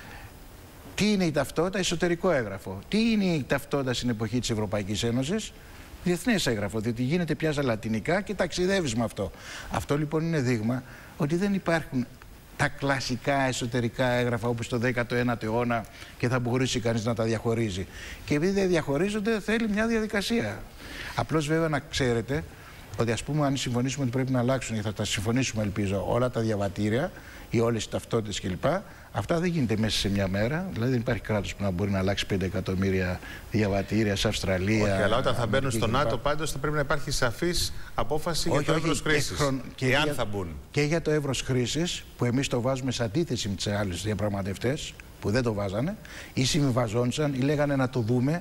Τι είναι η ταυτότητα? Εσωτερικό έγγραφο. Τι είναι η ταυτότητα στην εποχή της Ευρωπαϊκής Ένωσης? Διεθνές έγγραφο, διότι γίνεται πια λατινικά και ταξιδεύεις με αυτό. Αυτό λοιπόν είναι δείγμα ότι δεν υπάρχουν τα κλασικά εσωτερικά έγγραφα όπως το δέκατο ένατο αιώνα και θα μπορούσε κανείς να τα διαχωρίζει. Και επειδή δεν διαχωρίζονται, θέλει μια διαδικασία. Απλώς βέβαια να ξέρετε ότι ας πούμε αν συμφωνήσουμε ότι πρέπει να αλλάξουν, και θα τα συμφωνήσουμε ελπίζω, όλα τα διαβατήρια ή όλες οι ταυτότητες κλπ. Αυτά δεν γίνεται μέσα σε μια μέρα. Δηλαδή δεν υπάρχει κράτος που να μπορεί να αλλάξει πέντε εκατομμύρια διαβατήρια σε Αυστραλία. Όχι, αλλά όταν θα μπαίνουν στο ΝΑΤΟ πάντως θα πρέπει να υπάρχει σαφής απόφαση όχι, για το εύρος χρήσης. Χρον... Εάν για... θα μπουν. Και για το εύρος χρήσης που εμείς το βάζουμε σε αντίθεση με τις άλλες διαπραγματευτές που δεν το βάζανε ή συμβιβαζόντουσαν ή λέγανε να το δούμε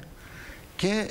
και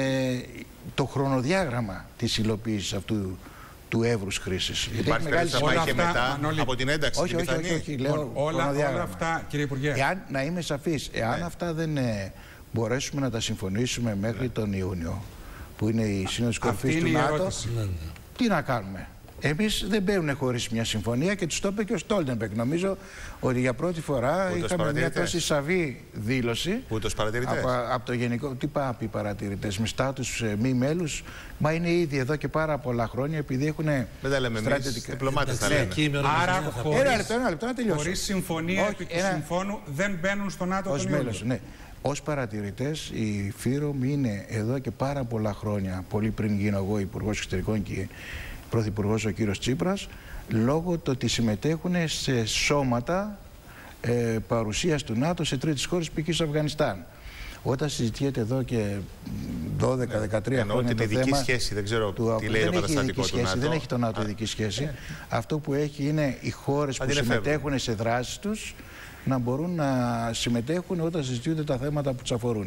ε, το χρονοδιάγραμμα της υλοποίησης αυτού του εύρους χρήσης. Υπάρχει περίπτωση να πάει και μετά Μανώλη... από την ένταξη όχι, όχι, όχι, όχι, λέω όλα, όλα αυτά, κύριε Υπουργέ. Εάν, να είμαι σαφής, εάν ναι. αυτά δεν ε, μπορέσουμε να τα συμφωνήσουμε μέχρι ναι. τον Ιούνιο, που είναι η Σύνοδος Κορυφής του ΝΑΤΟ, ναι. τι να κάνουμε? Εμείς δεν μπαίνουμε χωρίς μια συμφωνία και τους το είπε και ο Στόλτεμπεργκ. Νομίζω ότι για πρώτη φορά Ούτως είχαμε μια τόση σαβή δήλωση από, από το γενικό. Τι πάει οι παρατηρητές με στάτους ε, μη μέλους, μα είναι ήδη εδώ και πάρα πολλά χρόνια επειδή έχουν στρατιωτικά. Διπλωμάτες θα λένε. Άρα χωρίς, ένα λεπτό, ένα λεπτό, να τελειώσω. Χωρίς συμφωνία όχι, επί του ένα... συμφώνου δεν μπαίνουν στο ΝΑΤΟ τον Ιούνιο. Ναι. Ως παρατηρητές, η ΦΥΡΟΜ είναι εδώ και πάρα πολλά χρόνια, πολύ πριν γίνω εγώ Υπουργός Εξωτερικών και Πρωθυπουργός ο κύριος Τσίπρας, λόγω του ότι συμμετέχουν σε σώματα ε, παρουσίας του ΝΑΤΟ σε τρίτες χώρες, π.χ. στο Αφγανιστάν. Όταν συζητιέται εδώ και δώδεκα δεκατρία εννοώ χρόνια την το ειδική θέμα σχέση, δεν ξέρω του, τι λέει δεν το καταστατικό του ΝΑΤΟ. Δεν έχει το ΝΑΤΟ ειδική σχέση. Αυτό που έχει είναι οι χώρες που συμμετέχουν σε δράσεις τους να μπορούν να συμμετέχουν όταν συζητιούνται τα θέματα που τους αφορούν.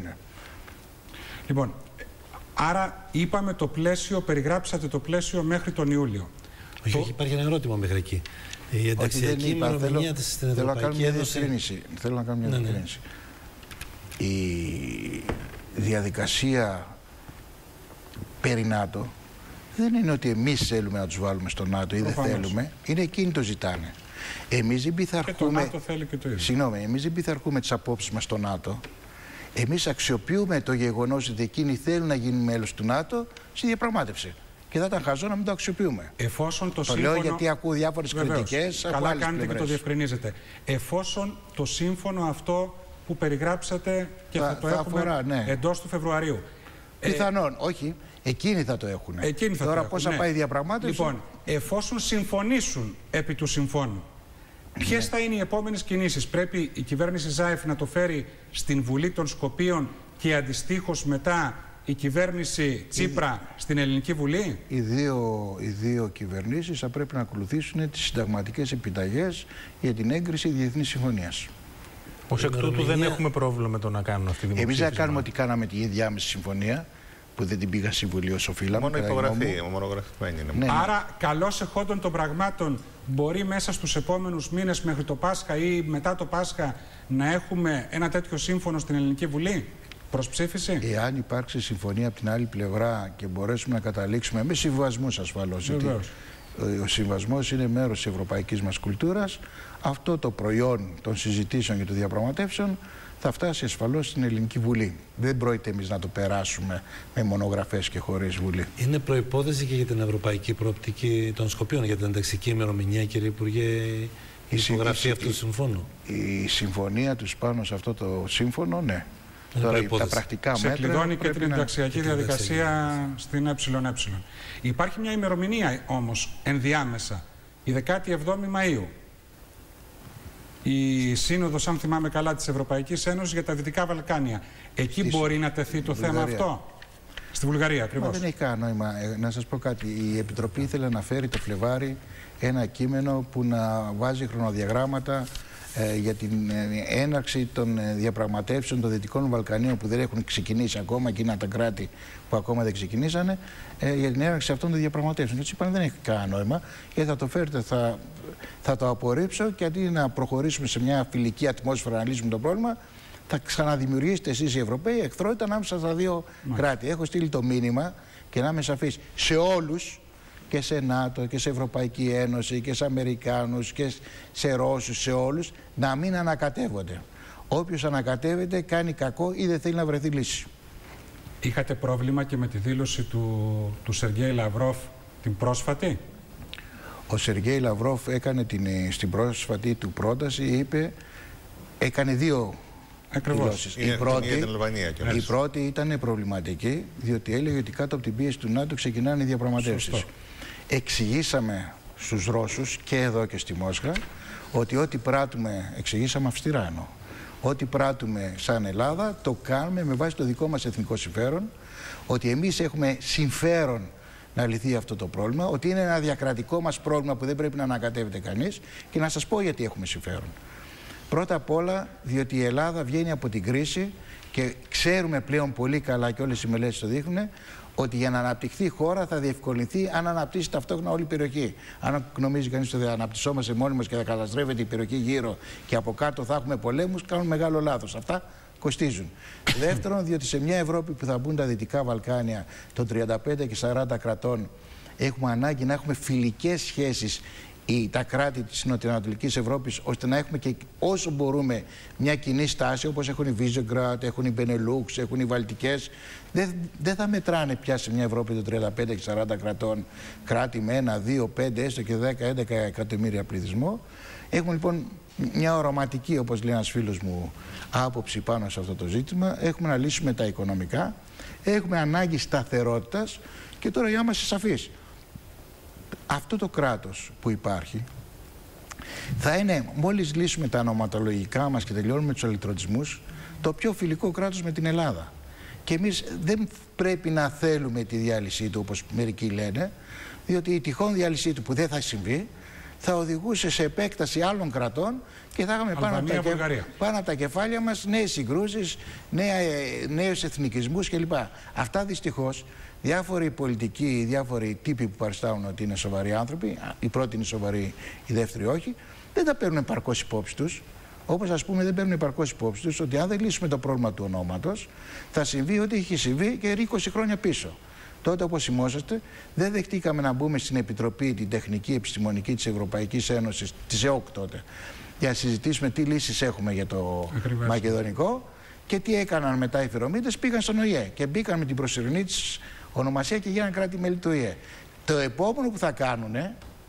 Λοιπόν, άρα είπαμε το πλαίσιο, περιγράψατε το πλαίσιο μέχρι τον Ιούλιο. Όχι, το... όχι, υπάρχει ένα ερώτημα μέχρι εκεί. Η ενταξιακή ημερομηνία της στην Ευρωπαϊκή Ένωση. Θέλω να κάνω μια διευκρίνηση. Ναι, ναι. Η διαδικασία περί ΝΑΤΟ δεν είναι ότι εμείς θέλουμε να τους βάλουμε στο ΝΑΤΟ ή δεν θέλουμε. Είναι εκείνοι το ζητάνε. Εμείς δεν πειθαρχούμε. Και το ΝΑΤΟ θέλει και το ίδιο. Συγγνώμη, εμείς δεν πειθαρχούμε τις απόψεις μας στο ΝΑΤΟ. Εμείς αξιοποιούμε το γεγονός ότι εκείνοι θέλουν να γίνουν μέλος του ΝΑΤΟ στη διαπραγμάτευση. Και θα ήταν χαζό να μην το αξιοποιούμε. Εφόσον το, το σύμφωνο... λέω γιατί ακούω διάφορες κριτικές. Καλά κάνετε πλευρές. Και το διευκρινίζετε. Εφόσον το σύμφωνο αυτό που περιγράψατε και θα, θα το θα έχουμε αφορά, ναι. εντός του Φεβρουαρίου. Πιθανόν, ε, όχι. Εκείνοι θα το έχουν. Εκείνοι θα Τώρα το πώς θα ναι. πάει η διαπραγμάτευση. Λοιπόν, εφόσον συμφωνήσουν επί του συμφώνου, ποιες ναι. θα είναι οι επόμενες κινήσεις? Πρέπει η κυβέρνηση Ζάεφ να το φέρει στην Βουλή των Σκοπίων και αντιστοίχως μετά η κυβέρνηση Τσίπρα η... στην Ελληνική Βουλή? Οι δύο, οι δύο κυβερνήσεις θα πρέπει να ακολουθήσουν τις συνταγματικές επιταγές για την έγκριση διεθνής συμφωνίας. Ως εκ τούτου δεν έχουμε πρόβλημα με το να κάνουν αυτή τη δημοψήφισμα. Εμείς δεν κάνουμε ότι κάναμε τη διάμεση συμφωνία, που δεν την πήγα στη Βουλή όσο οφείλαμε. Μόνο υπογραφή, μονογραφημένη είναι. Ναι, ναι. Άρα, καλώς εχόντων των πραγμάτων, μπορεί μέσα στους επόμενους μήνες μέχρι το Πάσχα ή μετά το Πάσχα να έχουμε ένα τέτοιο σύμφωνο στην Ελληνική Βουλή προς ψήφιση? Εάν υπάρξει συμφωνία από την άλλη πλευρά και μπορέσουμε να καταλήξουμε με συμβιβασμούς ασφαλώς. Ο συμβιβασμός είναι μέρος της ευρωπαϊκής μας κουλτούρας. Αυτό το προϊόν των συζητήσεων και των διαπραγματεύσεων θα φτάσει ασφαλώς στην Ελληνική Βουλή. Δεν πρόκειται εμείς να το περάσουμε με μονογραφές και χωρίς Βουλή. Είναι προϋπόθεση και για την ευρωπαϊκή προοπτική των Σκοπίων, για την ενταξική ημερομηνία, κύριε Υπουργέ, η υπογραφή αυτού του συμφώνου? Η συμφωνία τους πάνω σε αυτό το σύμφωνο, ναι. Τώρα τα πρακτικά μέτρα ξεκλειδώνει και την ενταξιακή διαδικασία στην ΕΕ. Υπάρχει μια ημερομηνία όμως ενδιάμεσα, η δεκάτη εβδόμη Μαΐου. Η Σύνοδος, αν θυμάμαι καλά, της Ευρωπαϊκής Ένωσης για τα Δυτικά Βαλκάνια. Εκεί Στη... μπορεί να τεθεί το θέμα αυτό. Στη Βουλγαρία ακριβώς. Μα δεν έχει κανένα νόημα. Να σας πω κάτι. Η Επιτροπή ήθελε να φέρει το Φλεβάρι ένα κείμενο που να βάζει χρονοδιαγράμματα ε, για την ε, έναρξη των ε, διαπραγματεύσεων των Δυτικών Βαλκανίων που δεν έχουν ξεκινήσει ακόμα, και είναι τα κράτη που ακόμα δεν ξεκινήσανε, ε, για την έναρξη αυτών των διαπραγματεύσεων. Έτσι είπαν, δεν έχει κανένα νόημα, γιατί θα το φέρετε, θα, θα το απορρίψω, και αντί να προχωρήσουμε σε μια φιλική ατμόσφαιρα να λύσουμε το πρόβλημα, θα ξαναδημιουργήσετε εσείς οι Ευρωπαίοι εχθρότητα ανάμεσα στα δύο Μάλιστα. κράτη. Έχω στείλει το μήνυμα, και να είμαι σαφής, σε όλους, και σε ΝΑΤΟ και σε Ευρωπαϊκή Ένωση και σε Αμερικάνους και σε Ρώσους, σε όλους, να μην ανακατεύονται. Όποιος ανακατεύεται κάνει κακό ή δεν θέλει να βρεθεί λύση. Είχατε πρόβλημα και με τη δήλωση του, του Σεργέη Λαυρόφ την πρόσφατη? Ο Σεργέη Λαυρόφ έκανε την, στην πρόσφατη του πρόταση, είπε, έκανε δύο δηλώσεις. Η, η, πρώτη, η πρώτη ήταν προβληματική, διότι έλεγε ότι κάτω από την πίεση του ΝΑΤΟ ξεκινάνε οι διαπραγματεύσεις. Εξηγήσαμε στους Ρώσους και εδώ και στη Μόσχα ότι ό,τι πράττουμε, εξηγήσαμε αυστηρά εννοώ, ό,τι πράττουμε σαν Ελλάδα το κάνουμε με βάση το δικό μας εθνικό συμφέρον, ότι εμείς έχουμε συμφέρον να λυθεί αυτό το πρόβλημα, ότι είναι ένα διακρατικό μας πρόβλημα που δεν πρέπει να ανακατεύεται κανείς, και να σας πω γιατί έχουμε συμφέρον. Πρώτα απ' όλα διότι η Ελλάδα βγαίνει από την κρίση και ξέρουμε πλέον πολύ καλά, και όλες οι μελέτες το δείχνουν, ότι για να αναπτυχθεί η χώρα θα διευκολυνθεί αν αναπτύσσει ταυτόχρονα όλη η περιοχή. Αν νομίζει κανείς ότι θα αναπτυσσόμαστε μόνοι μας και θα καταστρέφεται η περιοχή γύρω και από κάτω θα έχουμε πολέμους, κάνουν μεγάλο λάθος. Αυτά κοστίζουν. Δεύτερον, διότι σε μια Ευρώπη που θα μπουν τα Δυτικά Βαλκάνια των τριάντα πέντε και σαράντα κρατών, έχουμε ανάγκη να έχουμε φιλικές σχέσεις ή τα κράτη της Νοτιοανατολικής Ευρώπης, ώστε να έχουμε και όσο μπορούμε μια κοινή στάση, όπως έχουν οι Βίζεγκρατ, έχουν οι Μπενελούξ, έχουν οι Βαλτικές. Δεν, δεν θα μετράνε πια σε μια Ευρώπη των τριάντα πέντε και σαράντα κρατών κράτη με ένα, δύο, πέντε, έστω και δέκα, έντεκα εκατομμύρια πληθυσμό. Έχουμε λοιπόν μια οραματική, όπως λέει ένας φίλος μου, άποψη πάνω σε αυτό το ζήτημα. Έχουμε να λύσουμε τα οικονομικά, έχουμε ανάγκη σταθερότητας, και τώρα για να είμαστε σαφείς. Αυτό το κράτος που υπάρχει θα είναι, μόλις λύσουμε τα ονοματολογικά μας και τελειώνουμε τους ηλεκτροτισμούς, το πιο φιλικό κράτος με την Ελλάδα. Και εμείς δεν πρέπει να θέλουμε τη διάλυσή του, όπως μερικοί λένε, διότι η τυχόν διάλυσή του, που δεν θα συμβεί, θα οδηγούσε σε επέκταση άλλων κρατών και θα είχαμε πάνω από, τα κεφ... πάνω από τα κεφάλια μας νέες συγκρούσεις, νέα... νέους εθνικισμούς κλπ. Αυτά δυστυχώς διάφοροι πολιτικοί, διάφοροι τύποι που παριστάνουν ότι είναι σοβαροί άνθρωποι, η πρώτη είναι σοβαρή, η δεύτερη όχι, δεν τα παίρνουν επαρκώς υπόψη τους. Όπως ας πούμε δεν παίρνουν επαρκώς υπόψη τους ότι αν δεν λύσουμε το πρόβλημα του ονόματος, θα συμβεί ό,τι είχε συμβεί και είκοσι χρόνια πίσω. Τότε, όπως θυμόσαστε, δεν δεχτήκαμε να μπούμε στην Επιτροπή την Τεχνική Επιστημονική της Ευρωπαϊκής Ένωσης, της ΕΟΚ τότε, για να συζητήσουμε τι λύσεις έχουμε για το Ακριβώς. Μακεδονικό, και τι έκαναν μετά οι Φερομίτες, πήγαν στον ΟΗΕ και μπήκαν με την προσωρινή της ονομασία και γίνανε κράτη-μέλη του ΟΗΕ. Το επόμενο που θα κάνουν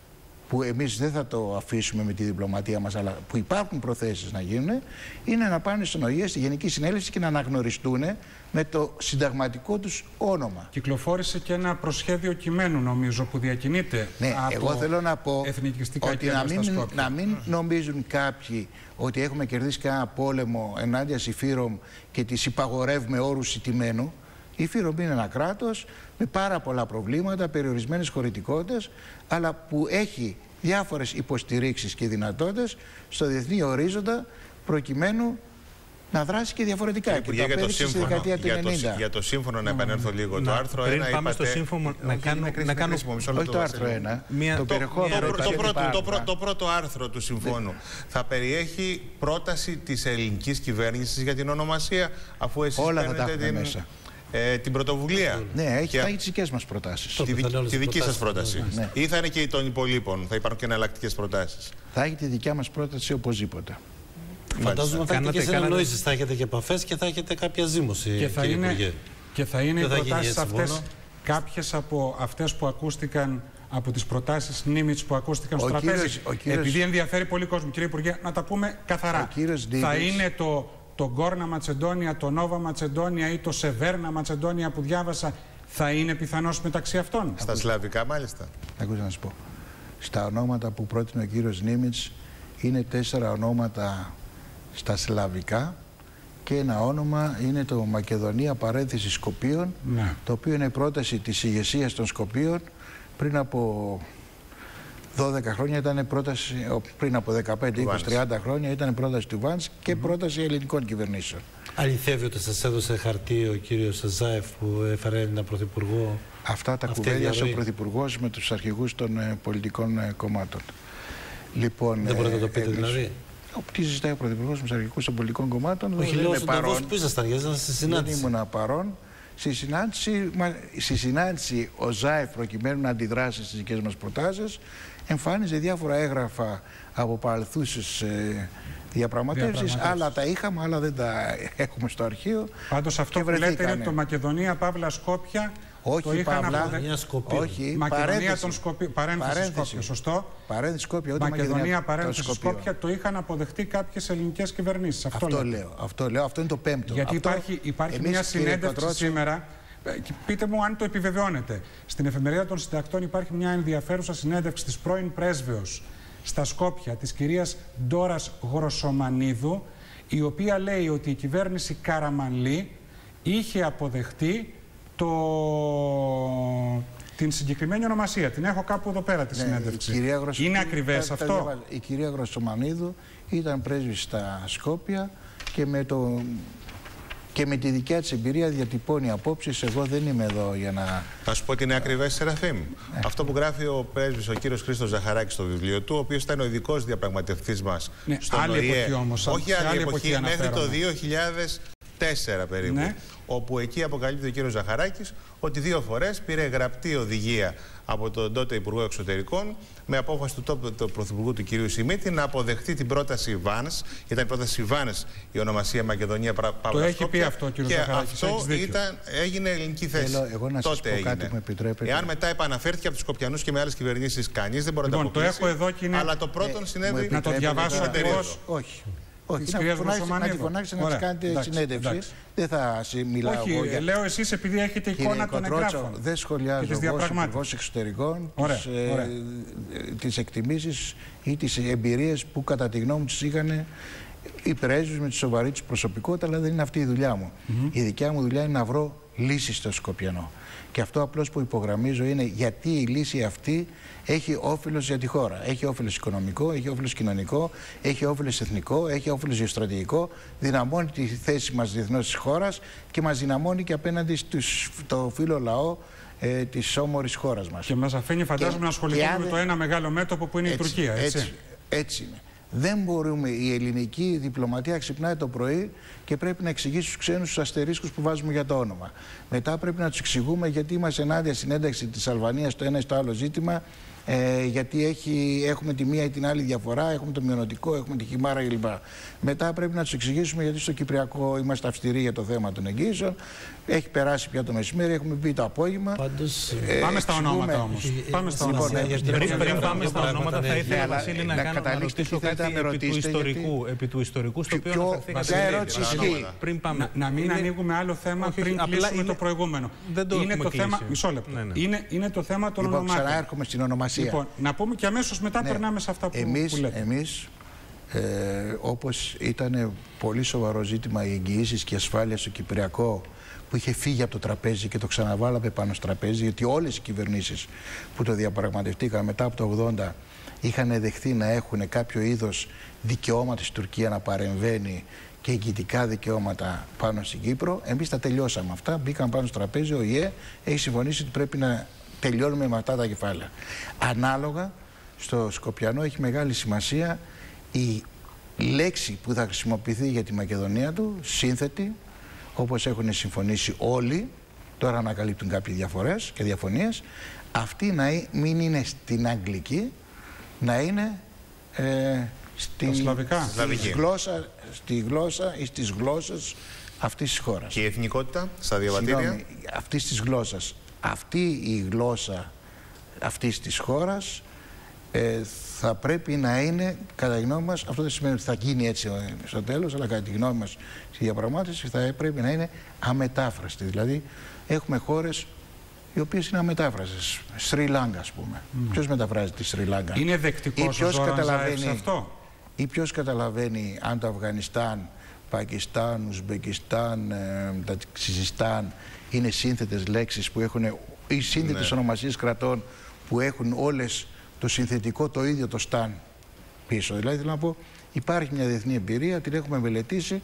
που εμείς δεν θα το αφήσουμε με τη διπλωματία μας, αλλά που υπάρχουν προθέσεις να γίνουν, είναι να πάνε στον ΟΗΕ, στη Γενική Συνέλευση και να αναγνωριστούν με το συνταγματικό τους όνομα. Κυκλοφόρησε και ένα προσχέδιο κειμένου, νομίζω, που διακινείται ναι, από εγώ θέλω να πω εθνικιστικά ότι να μην, να μην νομίζουν κάποιοι ότι έχουμε κερδίσει κανένα πόλεμο ενάντια στη Φύρομ και τις υπαγορεύουμε όρους ηττημένου. Η Φύρομ είναι ένα κράτος με πάρα πολλά προβλήματα, περιορισμένες χωρητικότητες, αλλά που έχει διάφορες υποστηρίξεις και δυνατότητες στο διεθνή ορίζοντα προκειμένου να δράσει και διαφορετικά. Και, και το απέδειξε στη δεκαετία του ενενήντα. Για το σύμφωνο να επανέλθω λίγο. Να, το άρθρο πριν ένα πάμε είπατε... στο σύμφωνο να κάνουμε... Να κάνω... Όχι το άρθρο ένα, μία, το περιεχόμενο. Το, το, πρώτο, το, πρω, το πρώτο άρθρο του συμφώνου θα περιέχει πρόταση της ελληνικής κυβέρνησης για την ονομασία, αφού εσείς όλα θα τα έχουμε την... μέσα. Ε, την πρωτοβουλία. Ναι, έχει, και... θα έχει τις δικές μας προτάσεις. Τη, δι... τη δική σας πρόταση. Ναι. Ή θα είναι και των υπολείπων, θα υπάρχουν και εναλλακτικές προτάσεις. Θα έχει τη δικιά μας πρόταση οπωσδήποτε. Φαντάζομαι θα έχετε και συνεννοήσεις, θα έχετε και επαφές και θα έχετε κάποια ζήμωση, και θα κύριε είναι, Υπουργέ. Και θα είναι οι προτάσεις αυτές, μόνο. κάποιες από αυτές που ακούστηκαν, από τις προτάσεις Νίμιτς που ακούστηκαν στο τραπέζι. Κύριος, κύριος... Επειδή ενδιαφέρει πολύ κόσμο, κύριε Υπουργέ, να τα πούμε καθαρά. Θα είναι το... το Γκόρνα Ματσεντόνια, το Νόβα Ματσεντόνια ή το Σεβέρνα Ματσεντόνια που διάβασα, θα είναι πιθανώς μεταξύ αυτών? Στα σλαβικά μάλιστα. Ακούστε να σου πω. Στα ονόματα που πρότεινε ο κύριος Νίμιτς είναι τέσσερα ονόματα στα σλαβικά και ένα όνομα είναι το Μακεδονία παρένθεση Σκοπίων, ναι. Το οποίο είναι πρόταση της ηγεσίας των Σκοπίων πριν από δώδεκα χρόνια, ήταν πρόταση, πριν από δεκαπέντε, είκοσι, τριάντα χρόνια ήταν πρόταση του Βάνς και mm -hmm. πρόταση ελληνικών κυβερνήσεων. Αληθεύει ότι σας έδωσε χαρτί ο κύριος Ζάεφ που έφερε ένα πρωθυπουργό? Αυτά τα κουβέντιασε ο πρωθυπουργός με τους αρχηγούς των ε, πολιτικών ε, κομμάτων. Λοιπόν, δεν μπορείτε να το πείτε ε, δηλαδή? Τι συζητάει ο πρωθυπουργός με τους αρχηγούς των πολιτικών κομμάτων? Όχι, λέω στον Ταβός που ήσασταν, γιατί ήσασταν στη συνάντηση. Δεν ήμουν παρόν. Στη συνάντηση, στη συνάντηση ο Ζάεφ, προκειμένου να αντιδράσει στις δικές μας προτάσεις, εμφάνιζε διάφορα έγγραφα από παρελθούσες ε, διαπραγματεύσεις. Άλλα τα είχαμε, άλλα δεν τα έχουμε στο αρχείο. Πάντως αυτό που λέτε είναι το Μακεδονία Παύλα Σκόπια. Όχι, το είχαν Παύλα, αποδε... όχι, Μακεδονία των Σκοπίων. Παρένθεση, παρένθεση Σκόπια, σωστό. Παρένθεση Σκόπια, ούτε Μακεδονία παρένθεση Σκόπια, το είχαν αποδεχτεί κάποιες ελληνικές κυβερνήσεις. Αυτό, αυτό λέω, αυτό λέω, αυτό είναι το πέμπτο. Γιατί αυτό... υπάρχει, υπάρχει Εμείς, μια συνέντευξη Κοτρότσο... σήμερα. Πείτε μου αν το επιβεβαιώνετε. Στην Εφημερίδα των Συντακτών υπάρχει μια ενδιαφέρουσα συνέντευξη της πρώην πρέσβεως στα Σκόπια, της κυρίας Ντόρας Γροσομανίδου, η οποία λέει ότι η κυβέρνηση Καραμανλή είχε αποδεχτεί το... την συγκεκριμένη ονομασία. Την έχω κάπου εδώ πέρα τη ναι, συνέντευξη. Γροσο... Είναι ακριβές τα, αυτό? Τα, η κυρία Γροσομανίδου ήταν πρέσβη στα Σκόπια και με το... και με τη δικιά της εμπειρία διατυπώνει απόψεις. Εγώ δεν είμαι εδώ για να... Θα σου πω ότι είναι ακριβές, Σεραφείμ. Ναι. Αυτό που γράφει ο πρέσβης, ο κύριος Χρήστος Ζαχαράκης στο βιβλίο του, ο οποίος ήταν ο ειδικός διαπραγματευτής μας. Ναι, στον άλλη ΟΗΕ. εποχή όμως. Όχι άλλη, άλλη εποχή, εποχή μέχρι το δύο χιλιάδες τέσσερα περίπου. Ναι. Όπου εκεί αποκαλύπτει ο κύριος Ζαχαράκης ότι δύο φορές πήρε γραπτή οδηγία από τον τότε Υπουργό Εξωτερικών με απόφαση του τότε του Πρωθυπουργού του κυρίου Σιμίτη να αποδεχτεί την πρόταση Βάνς. Ήταν η πρόταση Βάνς η ονομασία Μακεδονία Παύλα Σκόπια. Το έχει πει αυτό ο κύριος Ζαχαράκης. Αυτό ήταν, έγινε ελληνική θέση. Θέλω, εγώ να τότε σας πω κάτι έγινε. που με επιτρέπετε. Εάν μετά επαναφέρθηκε από τους Σκοπιανούς και με άλλες κυβερνήσεις, κανείς δεν μπορεί λοιπόν, να το αποκλείσει. Το έχω εδώ και είναι... Αλλά το πρώτον ε, συνέβη. Να το διαβάσω ακριβώς. Όχι. Όχι, να τη φωνάξετε να της κάνετε συνέντευξη. Δεν θα μιλάω όχι, εγώ για... λέω εσείς επειδή έχετε εικόνα των εγγράφων. Δεν σχολιάζω εγώ ως Υπουργός Εξωτερικών τις, ε, τις εκτιμήσεις ή τις εμπειρίες που κατά τη γνώμη τους είχαν οι πρέσβεις με τη σοβαρή τους προσωπικότητα, αλλά δεν είναι αυτή η δουλειά μου. Mm-hmm. Η δικιά μου δουλειά είναι να βρω λύσεις στο Σκοπιανό. Και αυτό απλώς που υπογραμμίζω είναι γιατί η λύση αυτή έχει όφελος για τη χώρα. Έχει όφελος οικονομικό, έχει όφελος κοινωνικό, έχει όφελος εθνικό, έχει όφελος γεωστρατηγικό, δυναμώνει τη θέση μας διεθνώς της χώρας και μας δυναμώνει και απέναντι στο φίλο λαό ε, της όμορης χώρας μας. Και μας αφήνει φαντάζομαι και, να ασχοληθούμε με το ένα μεγάλο μέτωπο που είναι έτσι, η Τουρκία, έτσι. Έτσι, έτσι είναι. Δεν μπορούμε, η ελληνική διπλωματία ξυπνάει το πρωί και πρέπει να εξηγήσει στους ξένους τους αστερίσκους που βάζουμε για το όνομα. Μετά πρέπει να τους εξηγούμε γιατί είμαστε ενάντια στην ένταξη της Αλβανίας στο ένα ή στο άλλο ζήτημα Ε, γιατί έχει, έχουμε τη μία ή την άλλη διαφορά, έχουμε το μειονοτικό, έχουμε τη χυμάρα κλπ. Μετά πρέπει να του εξηγήσουμε γιατί στο Κυπριακό είμαστε αυστηροί για το θέμα των εγγύσεων. Έχει περάσει πια το μεσημέρι, έχουμε πει το απόγευμα. Πάντως, ε, πάμε στα ονόματα όμως. Ε, πάμε στα ονόματα. Πριν, πριν πάμε στα ονόματα, θα ήθελα, Βασίλη, να, να, να ρωτήσω κάτι επί του, ιστορικού, επί του ιστορικού, στο οποίο αναφερθήκατε. Να μην ανοίγουμε άλλο θέμα πριν κλείσουμε το προηγούμενο. Είναι το θέμα. Μισό λεπτό. Είναι το θέμα των ονομάτων. Ξαναέρχομαι στην ονομασία. Λοιπόν, να πούμε και αμέσως μετά περνάμε σε αυτά που λέτε. Εμείς, όπως ήταν πολύ σοβαρό ζήτημα οι εγγυήσεις και η ασφάλεια στο Κυπριακό, που είχε φύγει από το τραπέζι και το ξαναβάλαμε πάνω στο τραπέζι, γιατί όλες οι κυβερνήσεις που το διαπραγματευτήκαν μετά από το ογδόντα είχαν δεχθεί να έχουν κάποιο είδος δικαιώματα στην Τουρκία να παρεμβαίνει και εγγυητικά δικαιώματα πάνω στην Κύπρο. Εμείς τα τελειώσαμε αυτά, μπήκαν πάνω στο τραπέζι, ο ΙΕ έχει συμφωνήσει ότι πρέπει να τελειώνουμε με αυτά τα κεφάλαια. Ανάλογα, στο Σκοπιανό έχει μεγάλη σημασία η λέξη που θα χρησιμοποιηθεί για τη Μακεδονία του, σύνθετη, όπως έχουν συμφωνήσει όλοι, τώρα ανακαλύπτουν κάποιες διαφορές και διαφωνίες, αυτή να μην είναι στην αγγλική, να είναι ε, στην, στη, γλώσσα, στη γλώσσα ή στις γλώσσες αυτής της χώρας. Και η εθνικότητα στα διαβατήρια. Συγγνώμη, αυτής της γλώσσας. Αυτή η γλώσσα αυτής της χώρας ε, θα πρέπει να είναι, κατά τη γνώμη μας, αυτό δεν σημαίνει ότι θα γίνει έτσι στο τέλος, αλλά κατά τη γνώμη μας στη διαπραγμάτευση θα πρέπει να είναι αμετάφραστη. Δηλαδή έχουμε χώρες οι οποίες είναι αμετάφραστες. Σρι Λάγκα, ας πούμε. Mm. Ποιος μεταφράζει τη Σρι Λάγκα? Είναι δεκτικός ο Ζόραν Ζάεφ σε αυτό? Ή ποιος καταλαβαίνει αν το Αφγανιστάν, Πακιστάν, Ουσμπεκιστάν, ε, Τατζικιστάν είναι σύνθετες λέξεις που έχουν, ή σύνθετες ναι. ονομασίες κρατών που έχουν όλες το συνθετικό το ίδιο το σταν πίσω. Δηλαδή θέλω να πω, υπάρχει μια διεθνή εμπειρία, την έχουμε μελετήσει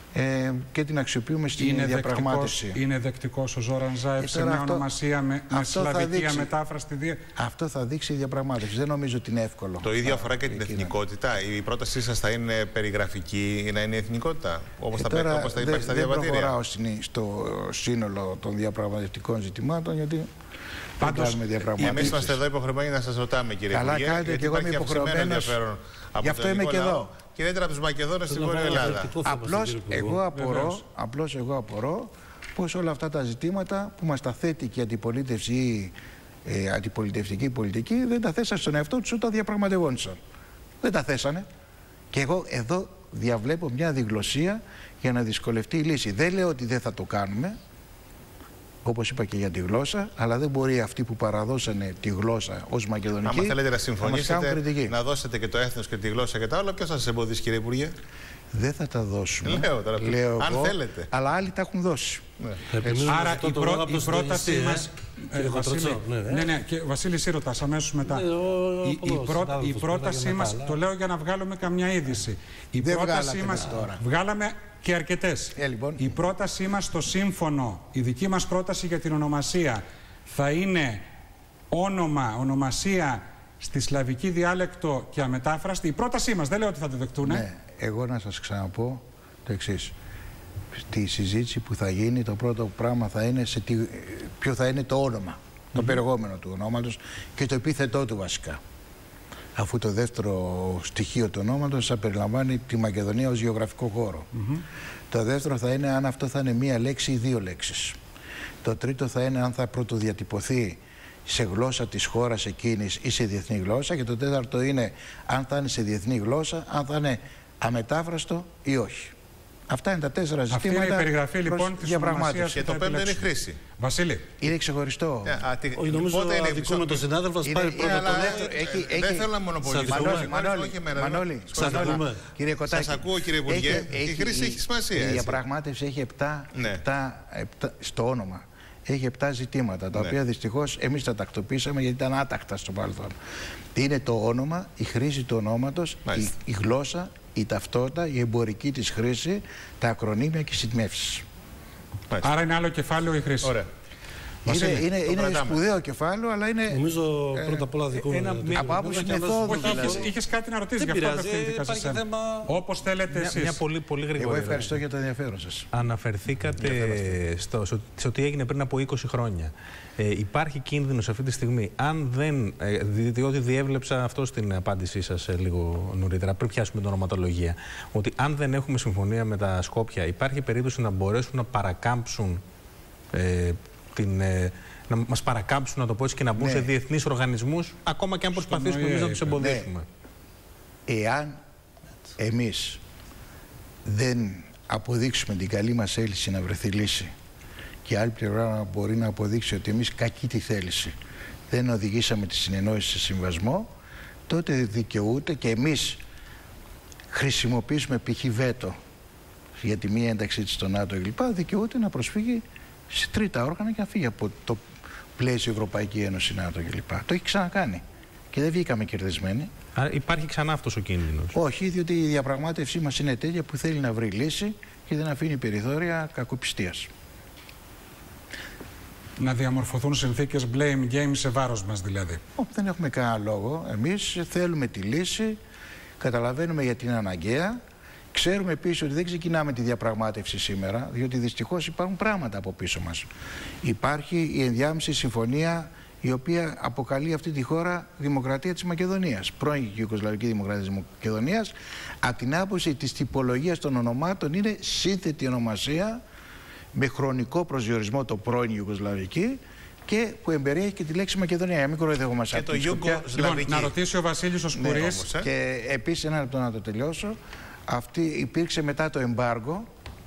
ε, και την αξιοποιούμε στην είναι διαπραγμάτευση. Δεκτικός, είναι δεκτικός ο Ζόραν Ζάεφ ε, σε μια αυτό, ονομασία με, με σλαβική αμετάφραστη δια... Αυτό θα δείξει η διαπραγμάτευση. Δεν νομίζω ότι είναι εύκολο. Το ίδιο αφορά και την εθνικότητα. Η πρότασή σας θα είναι περιγραφική ή να είναι εθνικότητα, όπως, ε, θα, τώρα, όπως θα υπάρχει δε, στα διαβατήρια? Δεν προχωράω στο σύνολο των διαπραγματευτικών ζητημάτων, γιατί πάντως, εμείς είμαστε εδώ υποχρεωμένοι να σας ρωτάμε, κύριε Καλά Υπουργέ, κάνετε, και εγώ είμαι υποχρεωμένος. Γι' αυτό είμαι και εδώ. Και ιδιαίτερα από τους Μακεδόνες στην Βόρεια Ελλάδα. Απλώς εγώ, απορώ, απλώς εγώ απορώ πως όλα αυτά τα ζητήματα που μας τα θέτει και η αντιπολίτευση ή ε, αντιπολιτευτική πολιτική δεν τα θέσαν στον εαυτό τους όταν διαπραγματευόντουσαν. Δεν τα θέσανε. Και εγώ εδώ διαβλέπω μια διγλωσία για να δυσκολευτεί η λύση. Δεν λέω ότι δεν θα το κάνουμε, όπως είπα και για τη γλώσσα, αλλά δεν μπορεί αυτοί που παραδώσανε τη γλώσσα ως μακεδονική. Αν θέλετε να συμφωνήσετε, να, να δώσετε και το έθνος και τη γλώσσα και τα άλλα, ποιος θα σας εμποδίσει, κύριε Υπουργέ? Δεν θα τα δώσουμε. Λέω τώρα, λέω αν εγώ, θέλετε. Αλλά άλλοι τα έχουν δώσει. Ναι. Άρα η, πρό, η πρότασή ε, μας... Ε, ε, Βασίλη, ναι, ναι. ναι, ναι, και Βασίλη Σύρωτας, αμέσως μετά. Ναι, ο, η, η, πρό, η πρότασή μας, το λέω για να βγάλουμε καμιά είδηση. Η δεν πρότασή μας, βγάλαμε και αρκετές. Ε, λοιπόν. Η πρότασή μας στο σύμφωνο, η δική μας πρόταση για την ονομασία θα είναι όνομα, ονομασία στη σλαβική διάλεκτο και αμετάφραστη. Η πρότασή μας, δεν λέω ότι θα το δεχτούν. Ναι, εγώ να σας ξαναπώ το εξής. Στη συζήτηση που θα γίνει, το πρώτο πράγμα θα είναι σε τι, ποιο θα είναι το όνομα, mm-hmm. το περιεχόμενο του ονόματος και το επίθετό του βασικά. Αφού το δεύτερο στοιχείο του ονόματος θα περιλαμβάνει τη Μακεδονία ως γεωγραφικό χώρο. Mm-hmm. Το δεύτερο θα είναι αν αυτό θα είναι μία λέξη ή δύο λέξεις. Το τρίτο θα είναι αν θα πρωτοδιατυπωθεί σε γλώσσα της χώρας εκείνης ή σε διεθνή γλώσσα. Και το τέταρτο είναι αν θα είναι σε διεθνή γλώσσα, αν θα είναι αμετάφραστο ή όχι. Αυτά είναι τα τέσσερα ζητήματα. Αυτή είναι η περιγραφή λοιπόν της ονομασίας. Και το πέμπτο είναι η χρήση. Βασίλη. Είναι ξεχωριστό. Όχι, νομίζω ότι αδικούμε τον συνάδελφο. Δεν θέλω να μονοπολίσω. Μανώλη, κύριε Κοτάκη. Σας ακούω, κύριε Υπουργέ. Η χρήση έχει σημασία. Η διαπραγμάτευση έχει επτά στο όνομα. Έχει επτά ζητήματα, τα ναι. οποία δυστυχώς εμείς τα τακτοποίησαμε γιατί ήταν άτακτα στο παρελθόν. Είναι το όνομα, η χρήση του ονόματος, η, η γλώσσα, η ταυτότητα, η εμπορική της χρήση, τα ακρονίμια και οι συντμεύσεις. Άρα είναι άλλο κεφάλαιο η χρήση. Ωραία. Είναι, είναι, είναι σπουδαίο κεφάλαιο, αλλά είναι. Νομίζω πρώτα απ' όλα δικό μου. Από άποψη μεθόδου. Είχε κάτι να ρωτήσει, γι' αυτό απευθύνθηκα σε εσένα. Όπως θέλετε εσείς. Μια πολύ, πολύ γρήγορη. Εγώ ευχαριστώ για το ενδιαφέρον σας. Αναφερθήκατε στο, σε ό,τι έγινε πριν από είκοσι χρόνια. Ε, υπάρχει κίνδυνος αυτή τη στιγμή, αν δεν, ε, διότι διέβλεψα αυτό στην απάντησή σας ε, λίγο νωρίτερα, πριν πιάσουμε την ονοματολογία, ότι αν δεν έχουμε συμφωνία με τα Σκόπια, υπάρχει περίπτωση να μπορέσουν να παρακάμψουν, ε, την, ε, να μας παρακάμψουν, να το πω έτσι, και να μπουν ναι. σε διεθνείς οργανισμούς, ακόμα και αν προσπαθήσουμε εμείς να τους εμποδίσουμε. Ναι. Εάν εμείς δεν αποδείξουμε την καλή μας θέληση να βρεθεί λύση, και άλλη πλευρά μπορεί να αποδείξει ότι εμείς κακή τη θέληση δεν οδηγήσαμε τη συνεννόηση σε συμβασμό, τότε δικαιούται και εμείς χρησιμοποιήσουμε π.χ. βέτο για τη μία ένταξή της στο ΝΑΤΟ κλπ. Δικαιούται να προσφύγει σε τρίτα όργανα και να φύγει από το πλαίσιο Ευρωπαϊκή Ένωση ΝΑΤΟ κλπ. Το έχει ξανακάνει και δεν βγήκαμε κερδισμένοι. Άρα υπάρχει ξανά αυτός ο κίνδυνος? Όχι, διότι η διαπραγμάτευσή μας είναι τέτοια που θέλει να βρει λύση και δεν αφήνει περιθώρια κακοπιστίας. Να διαμορφωθούν συνθήκες blame game σε βάρος μας δηλαδή. Ό, δεν έχουμε κανένα λόγο. Εμείς θέλουμε τη λύση, καταλαβαίνουμε γιατί είναι αναγκαία. Ξέρουμε επίσης ότι δεν ξεκινάμε τη διαπραγμάτευση σήμερα, διότι δυστυχώς υπάρχουν πράγματα από πίσω μας. Υπάρχει η ενδιάμεση συμφωνία, η οποία αποκαλεί αυτή τη χώρα Δημοκρατία της Μακεδονίας, πρώην Ιουγκοσλαβική Δημοκρατία της Μακεδονίας. Από την άποψη της τυπολογίας των ονομάτων είναι σύνθετη ονομασία, με χρονικό προσδιορισμό το πρώην Ιουγκοσλαβική, και που εμπεριέχει και τη λέξη Μακεδονία. Για μην κοροϊδεύομαστε. Και το Ιουγκοσλαβική. Λοιπόν, να ρωτήσει ο Βασίλης ο Σκουρής. Ναι, όμως, ε? Και επίσης, ένα λεπτό να το τελειώσω. Αυτή υπήρξε μετά το εμπάργο,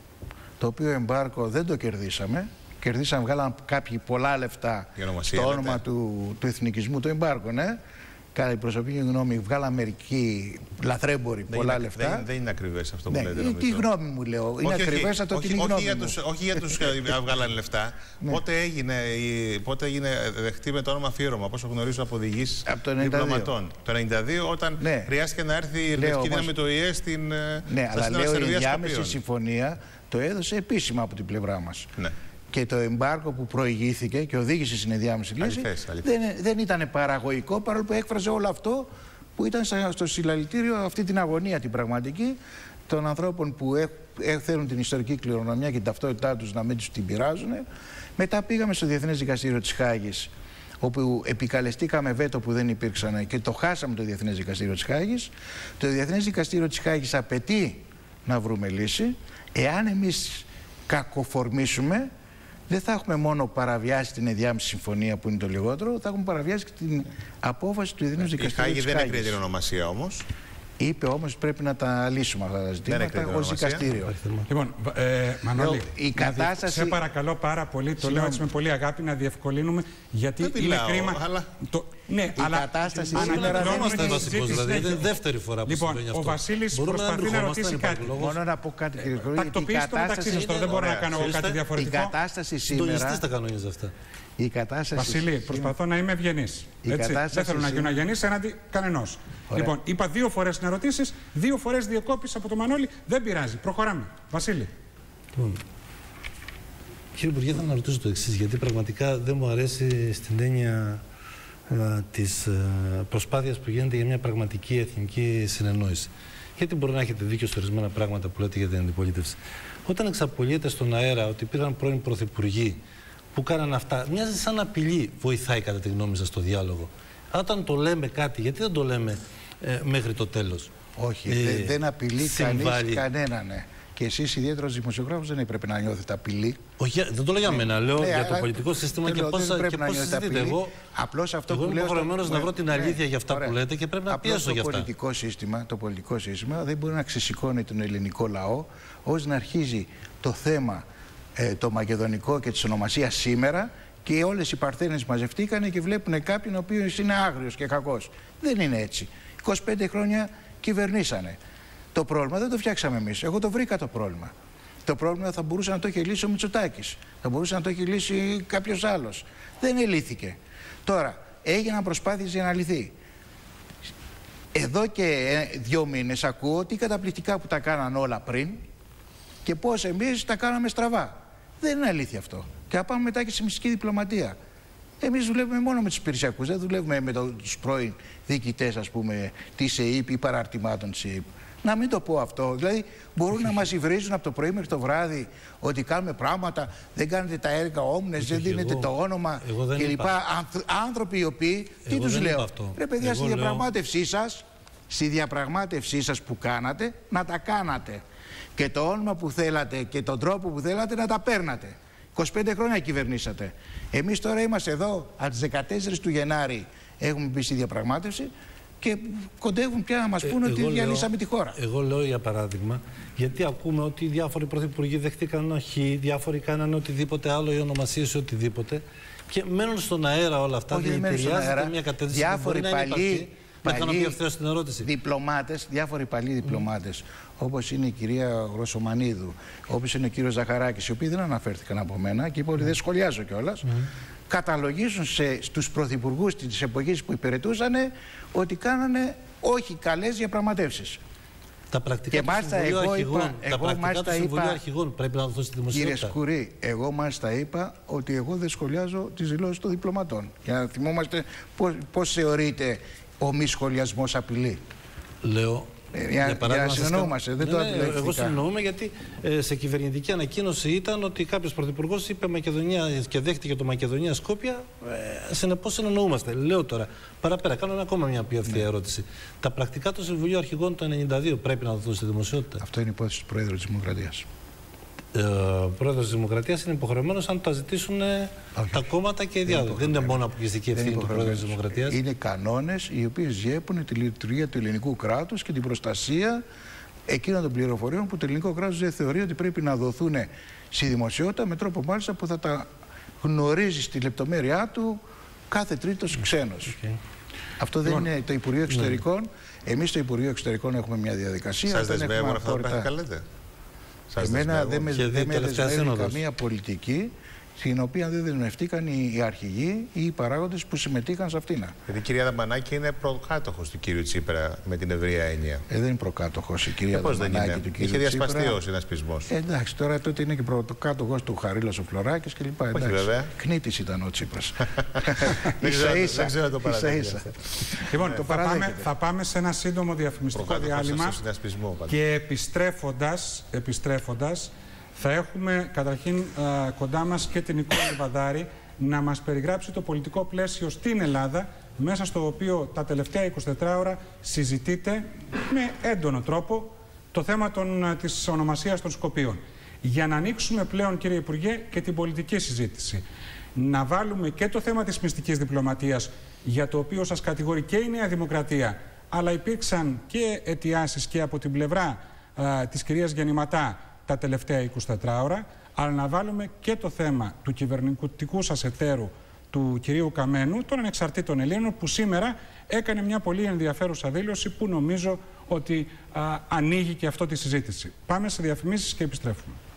το οποίο εμπάργο δεν το κερδίσαμε. Κερδίσαμε, βγάλαν κάποιοι πολλά λεφτά στο όνομα του, του εθνικισμού, το εμπάργο, ναι. Κατά την προσωπική γνώμη, βγάλαν μερικοί λαθρέμποροι δεν πολλά είναι, λεφτά. Δεν, δεν είναι ακριβές αυτό που ναι, λέτε. Τι γνώμη μου λέω. Είναι ακριβές από την γνώμη όχι, μου. Όχι για τους βγάλαν λεφτά. Ναι. Πότε, έγινε, πότε έγινε δεχτή με το όνομα αφιέρωμα, όπως γνωρίζω από οδηγήσεις διπλωματών. Το ενενήντα δύο, όταν ναι. χρειάστηκε να έρθει η Λευκή Δύναμη του Ο Ε στην ναι, αλλά λέω η ενδιάμεση συμφωνία το έδωσε επίσημα από την πλευρά μας. Ναι. Και το εμπάργκο που προηγήθηκε και οδήγησε στην ενδιάμεση λύση δεν, δεν ήταν παραγωγικό, παρόλο που έκφραζε όλο αυτό που ήταν στο συλλαλητήριο, αυτή την αγωνία την πραγματική των ανθρώπων που έχ, έχ, θέλουν την ιστορική κληρονομιά και την ταυτότητά τους να μην τους την πειράζουν. Μετά πήγαμε στο Διεθνές Δικαστήριο της Χάγης, όπου επικαλεστήκαμε βέτο που δεν υπήρξαν και το χάσαμε το Διεθνές Δικαστήριο της Χάγης. Το Διεθνές Δικαστήριο της Χάγης απαιτεί να βρούμε λύση. Εάν εμείς κακοφορμήσουμε, δεν θα έχουμε μόνο παραβιάσει την ενδιάμεση συμφωνία που είναι το λιγότερο, θα έχουμε παραβιάσει και την απόφαση του Διεθνούς Δικαστηρίου της Χάγης. Η Χάγη δεν έκρινε την ονομασία όμως. Είπε όμως πρέπει να τα λύσουμε αυτά τα ζητήματα ως δικαστήριο. Λοιπόν, ε, Μανώλη, η κατάσταση... σε παρακαλώ πάρα πολύ, το Συγνώμη. λέω έτσι με πολύ αγάπη, να διευκολύνουμε, γιατί δεν είναι μιλάω, κρίμα... Αλλά... Το... Ναι, η αλλά κατάσταση σήμερα δεν είμαστε βασικός, δηλαδή είναι δεύτερη φορά που λοιπόν, συμβαίνει αυτό. Ο Βασίλης προσπαθεί να ρωτήσει κάτι. Μόνο να πω κάτι, κύριε Κρούγη. Τακτοποιήστε το μεταξύ σας, δεν μπορώ να κάνω κάτι διαφορετικό. Η κατάσταση σήμερα... τα κανόνιζε αυτά. Η κατάσταση... Βασίλη, προσπαθώ να είμαι ευγενής. Δεν θέλω να γίνω αγενής έναντι κανενός. Λοιπόν, είπα δύο φορές να ρωτήσεις, δύο φορές διεκόπης από το Μανώλη. Δεν πειράζει. Προχωράμε. Βασίλη. Λοιπόν, κύριε Υπουργέ, θα να ρωτήσω το εξής, γιατί πραγματικά δεν μου αρέσει στην έννοια α, της α, προσπάθειας που γίνεται για μια πραγματική εθνική συνεννόηση. Γιατί μπορεί να έχετε δίκιο σε ορισμένα πράγματα που λέτε για την αντιπολίτευση. Όταν εξαπολύεται στον αέρα ότι υπήρχαν πρώην πρωθυπουργοί που κάνανε αυτά, μοιάζει σαν απειλή, βοηθάει κατά τη γνώμη σας στο διάλογο. Όταν το λέμε κάτι, γιατί δεν το λέμε ε, μέχρι το τέλος? Όχι, ε, δεν απειλεί κανείς κανέναν. Ναι. Και εσείς ιδιαίτερος δημοσιογράφος δεν έπρεπε να νιώθετε απειλή. Όχι, δεν το λέω για ναι. μένα, λέω ναι, για το πολιτικό σύστημα και πώς συζητείτε. Εγώ, απλώς αυτό εγώ που είμαι υποχρεωμένος στο... να βρω την αλήθεια ναι, για αυτά ωραία. που λέτε και πρέπει να απλώς πιέσω για αυτά. Πολιτικό σύστημα, το πολιτικό σύστημα δεν μπορεί να ξεσηκώνει τον ελληνικό λαό ώστε να αρχίζει το θέμα ε, το μακεδονικό και της ονομασίας σήμερα και όλες οι παρθένες μαζευτήκανε και βλέπουν κάποιον ο οποίος είναι άγριος και κακός. Δεν είναι έτσι. είκοσι πέντε χρόνια κυβερνήσανε. Το πρόβλημα δεν το φτιάξαμε εμείς. Εγώ το βρήκα το πρόβλημα. Το πρόβλημα θα μπορούσε να το έχει λύσει ο Μητσοτάκης. Θα μπορούσε να το έχει λύσει κάποιος άλλος. Δεν ελύθηκε. Τώρα, έγιναν προσπάθειες για να λυθεί. Εδώ και δύο μήνες ακούω τι καταπληκτικά που τα κάναν όλα πριν και πώς εμείς τα κάναμε στραβά. Δεν είναι αλήθεια αυτό. Και να πάμε μετά και στη μυστική διπλωματία. Εμείς δουλεύουμε μόνο με τους υπηρεσιακούς, δεν δουλεύουμε με τους πρώην διοικητές, ας πούμε, της ΕΕΠ ή παραρτημάτων της ΕΕΠ. Να μην το πω αυτό. Δηλαδή, μπορούν να μας υβρίζουν από το πρωί μέχρι το βράδυ ότι κάνουμε πράγματα, δεν κάνετε τα έργα όμνες, δεν δίνετε εγώ, το όνομα κλπ. Άνθρωποι οι οποίοι, εγώ τι τους λέω, ρε παιδιά, εγώ στη διαπραγμάτευσή λέω... σας, στη διαπραγμάτευσή σας που κάνατε, να τα κάνατε. Και το όνομα που θέλατε και τον τρόπο που θέλατε να τα παίρνατε. είκοσι πέντε χρόνια κυβερνήσατε. Εμείς τώρα είμαστε εδώ, από τις δεκατέσσερις του Γενάρη έχουμε μπει στη διαπραγμάτευση και κοντεύουν πια να μας πούνε ε, ότι διαλύσαμε τη χώρα. Εγώ λέω για παράδειγμα, γιατί ακούμε ότι διάφοροι πρωθυπουργοί δεχτήκαν όχι, διάφοροι κάνανε οτιδήποτε άλλο, οι ονομασίες οτιδήποτε και μένουν στον αέρα όλα αυτά. Όχι, μένουν στον αέρα. Μια κατεύθυνση διάφοροι παλιοί, παλιοί διπλωμάτες, διάφοροι παλιοί διπλωμάτες, mm. όπως είναι η κυρία Γροσομανίδου, όπως είναι ο κύριος Ζαχαράκης, οι οποίοι δεν αναφέρθηκαν από μένα και είπα ότι mm. δεν σχολιάζω κιόλας, mm. καταλογίζουν σε, στους πρωθυπουργούς της εποχής που υπηρετούσαν ότι κάνανε όχι καλές διαπραγματεύσεις. Τα πρακτικά του Συμβουλίου Αρχηγών, είπα, τα πρακτικά του Συμβουλίου Αρχηγών πρέπει να δοθούν στη δημοσιότητα. Κύριε Σκουρή, εγώ μάλιστα είπα ότι εγώ δεν σχολιάζω τις δηλώσεις των διπλωματών. Για να θυμόμαστε πώς, πώς θεωρείται ο μη σχολιασμός απειλή. Λέω. Ε, για, για, για να συνεννοούμαστε, δεν ναι, το αντιλέχθηκα. Εγώ συνεννοούμε γιατί ε, σε κυβερνητική ανακοίνωση ήταν ότι κάποιος πρωθυπουργός είπε Μακεδονία και δέχτηκε το Μακεδονία Σκόπια. Ε, συνεπώς συνεννοούμαστε. Λέω τώρα, παραπέρα, κάνω ακόμα μια πιο ευθεία ναι. ερώτηση. Τα πρακτικά του Συμβουλίου Αρχηγών το ενενήντα δύο πρέπει να δοθούν στη δημοσιότητα. Αυτό είναι υπόθεση του Προέδρου της Δημοκρατίας. Ε, ο Πρόεδρος της Δημοκρατίας είναι υποχρεωμένος αν τα ζητήσουν όχι, τα κόμματα και οι διάδοχοι. Δεν είναι μόνο αποκλειστική ευθύνη του Πρόεδρου της Δημοκρατίας. Είναι κανόνες οι οποίες διέπουν τη λειτουργία του ελληνικού κράτους και την προστασία εκείνων των πληροφοριών που το ελληνικό κράτος δεν θεωρεί ότι πρέπει να δοθούν στη δημοσιότητα με τρόπο μάλιστα που θα τα γνωρίζει στη λεπτομέρειά του κάθε τρίτος ξένος. Okay. Αυτό δεν λοιπόν, είναι το Υπουργείο Εξωτερικών. Ναι. Εμείς στο Υπουργείο Εξωτερικών έχουμε μια διαδικασία. Σας δεσμεύουν αυτά που καλέτε. Εμένα δεν με, δε με δεσμεύει καμία πολιτική στην οποία δεν δεσμευτήκαν οι, οι αρχηγοί ή οι παράγοντες που συμμετείχαν σε αυτήν. Γιατί η κυρία Δαμανάκη είναι προκάτοχος του κύριου Τσίπρα με την ευρεία έννοια. Ε, δεν είναι προκάτοχος η κυρία Δαμανάκη του κύριου Είχε Τσίπρα. Είχε διασπαστεί ο συνασπισμός. Ε, εντάξει, τώρα τότε είναι και προκάτοχος του Χαρίλας ο Φλωράκης κλπ. Όχι βέβαια. Κνήτης ήταν ο Τσίπρας. Δεν ξέρω το παράδειγμα. Λοιπόν, θα πάμε σε ένα σύντομο διαφημιστικό διάλειμμα και επιστρέφοντας θα έχουμε καταρχήν α, κοντά μας και την Νικόλη Λιβαδάρη να μας περιγράψει το πολιτικό πλαίσιο στην Ελλάδα, μέσα στο οποίο τα τελευταία εικοσιτέσσερις ώρα συζητείται με έντονο τρόπο το θέμα των, της ονομασίας των Σκοπίων. Για να ανοίξουμε πλέον, κύριε Υπουργέ, και την πολιτική συζήτηση. Να βάλουμε και το θέμα της μυστικής διπλωματίας, για το οποίο σας κατηγορεί και η Νέα Δημοκρατία, αλλά υπήρξαν και αιτιάσεις και από την πλευρά α, της κυρίας Γεννηματά τα τελευταία εικοσιτέσσερις ώρα, αλλά να βάλουμε και το θέμα του κυβερνητικού σας εταίρου, του κυρίου Καμένου, των ανεξαρτήτων Ελλήνων, που σήμερα έκανε μια πολύ ενδιαφέρουσα δήλωση που νομίζω ότι α, ανοίγει και αυτό τη συζήτηση. Πάμε σε διαφημίσεις και επιστρέφουμε.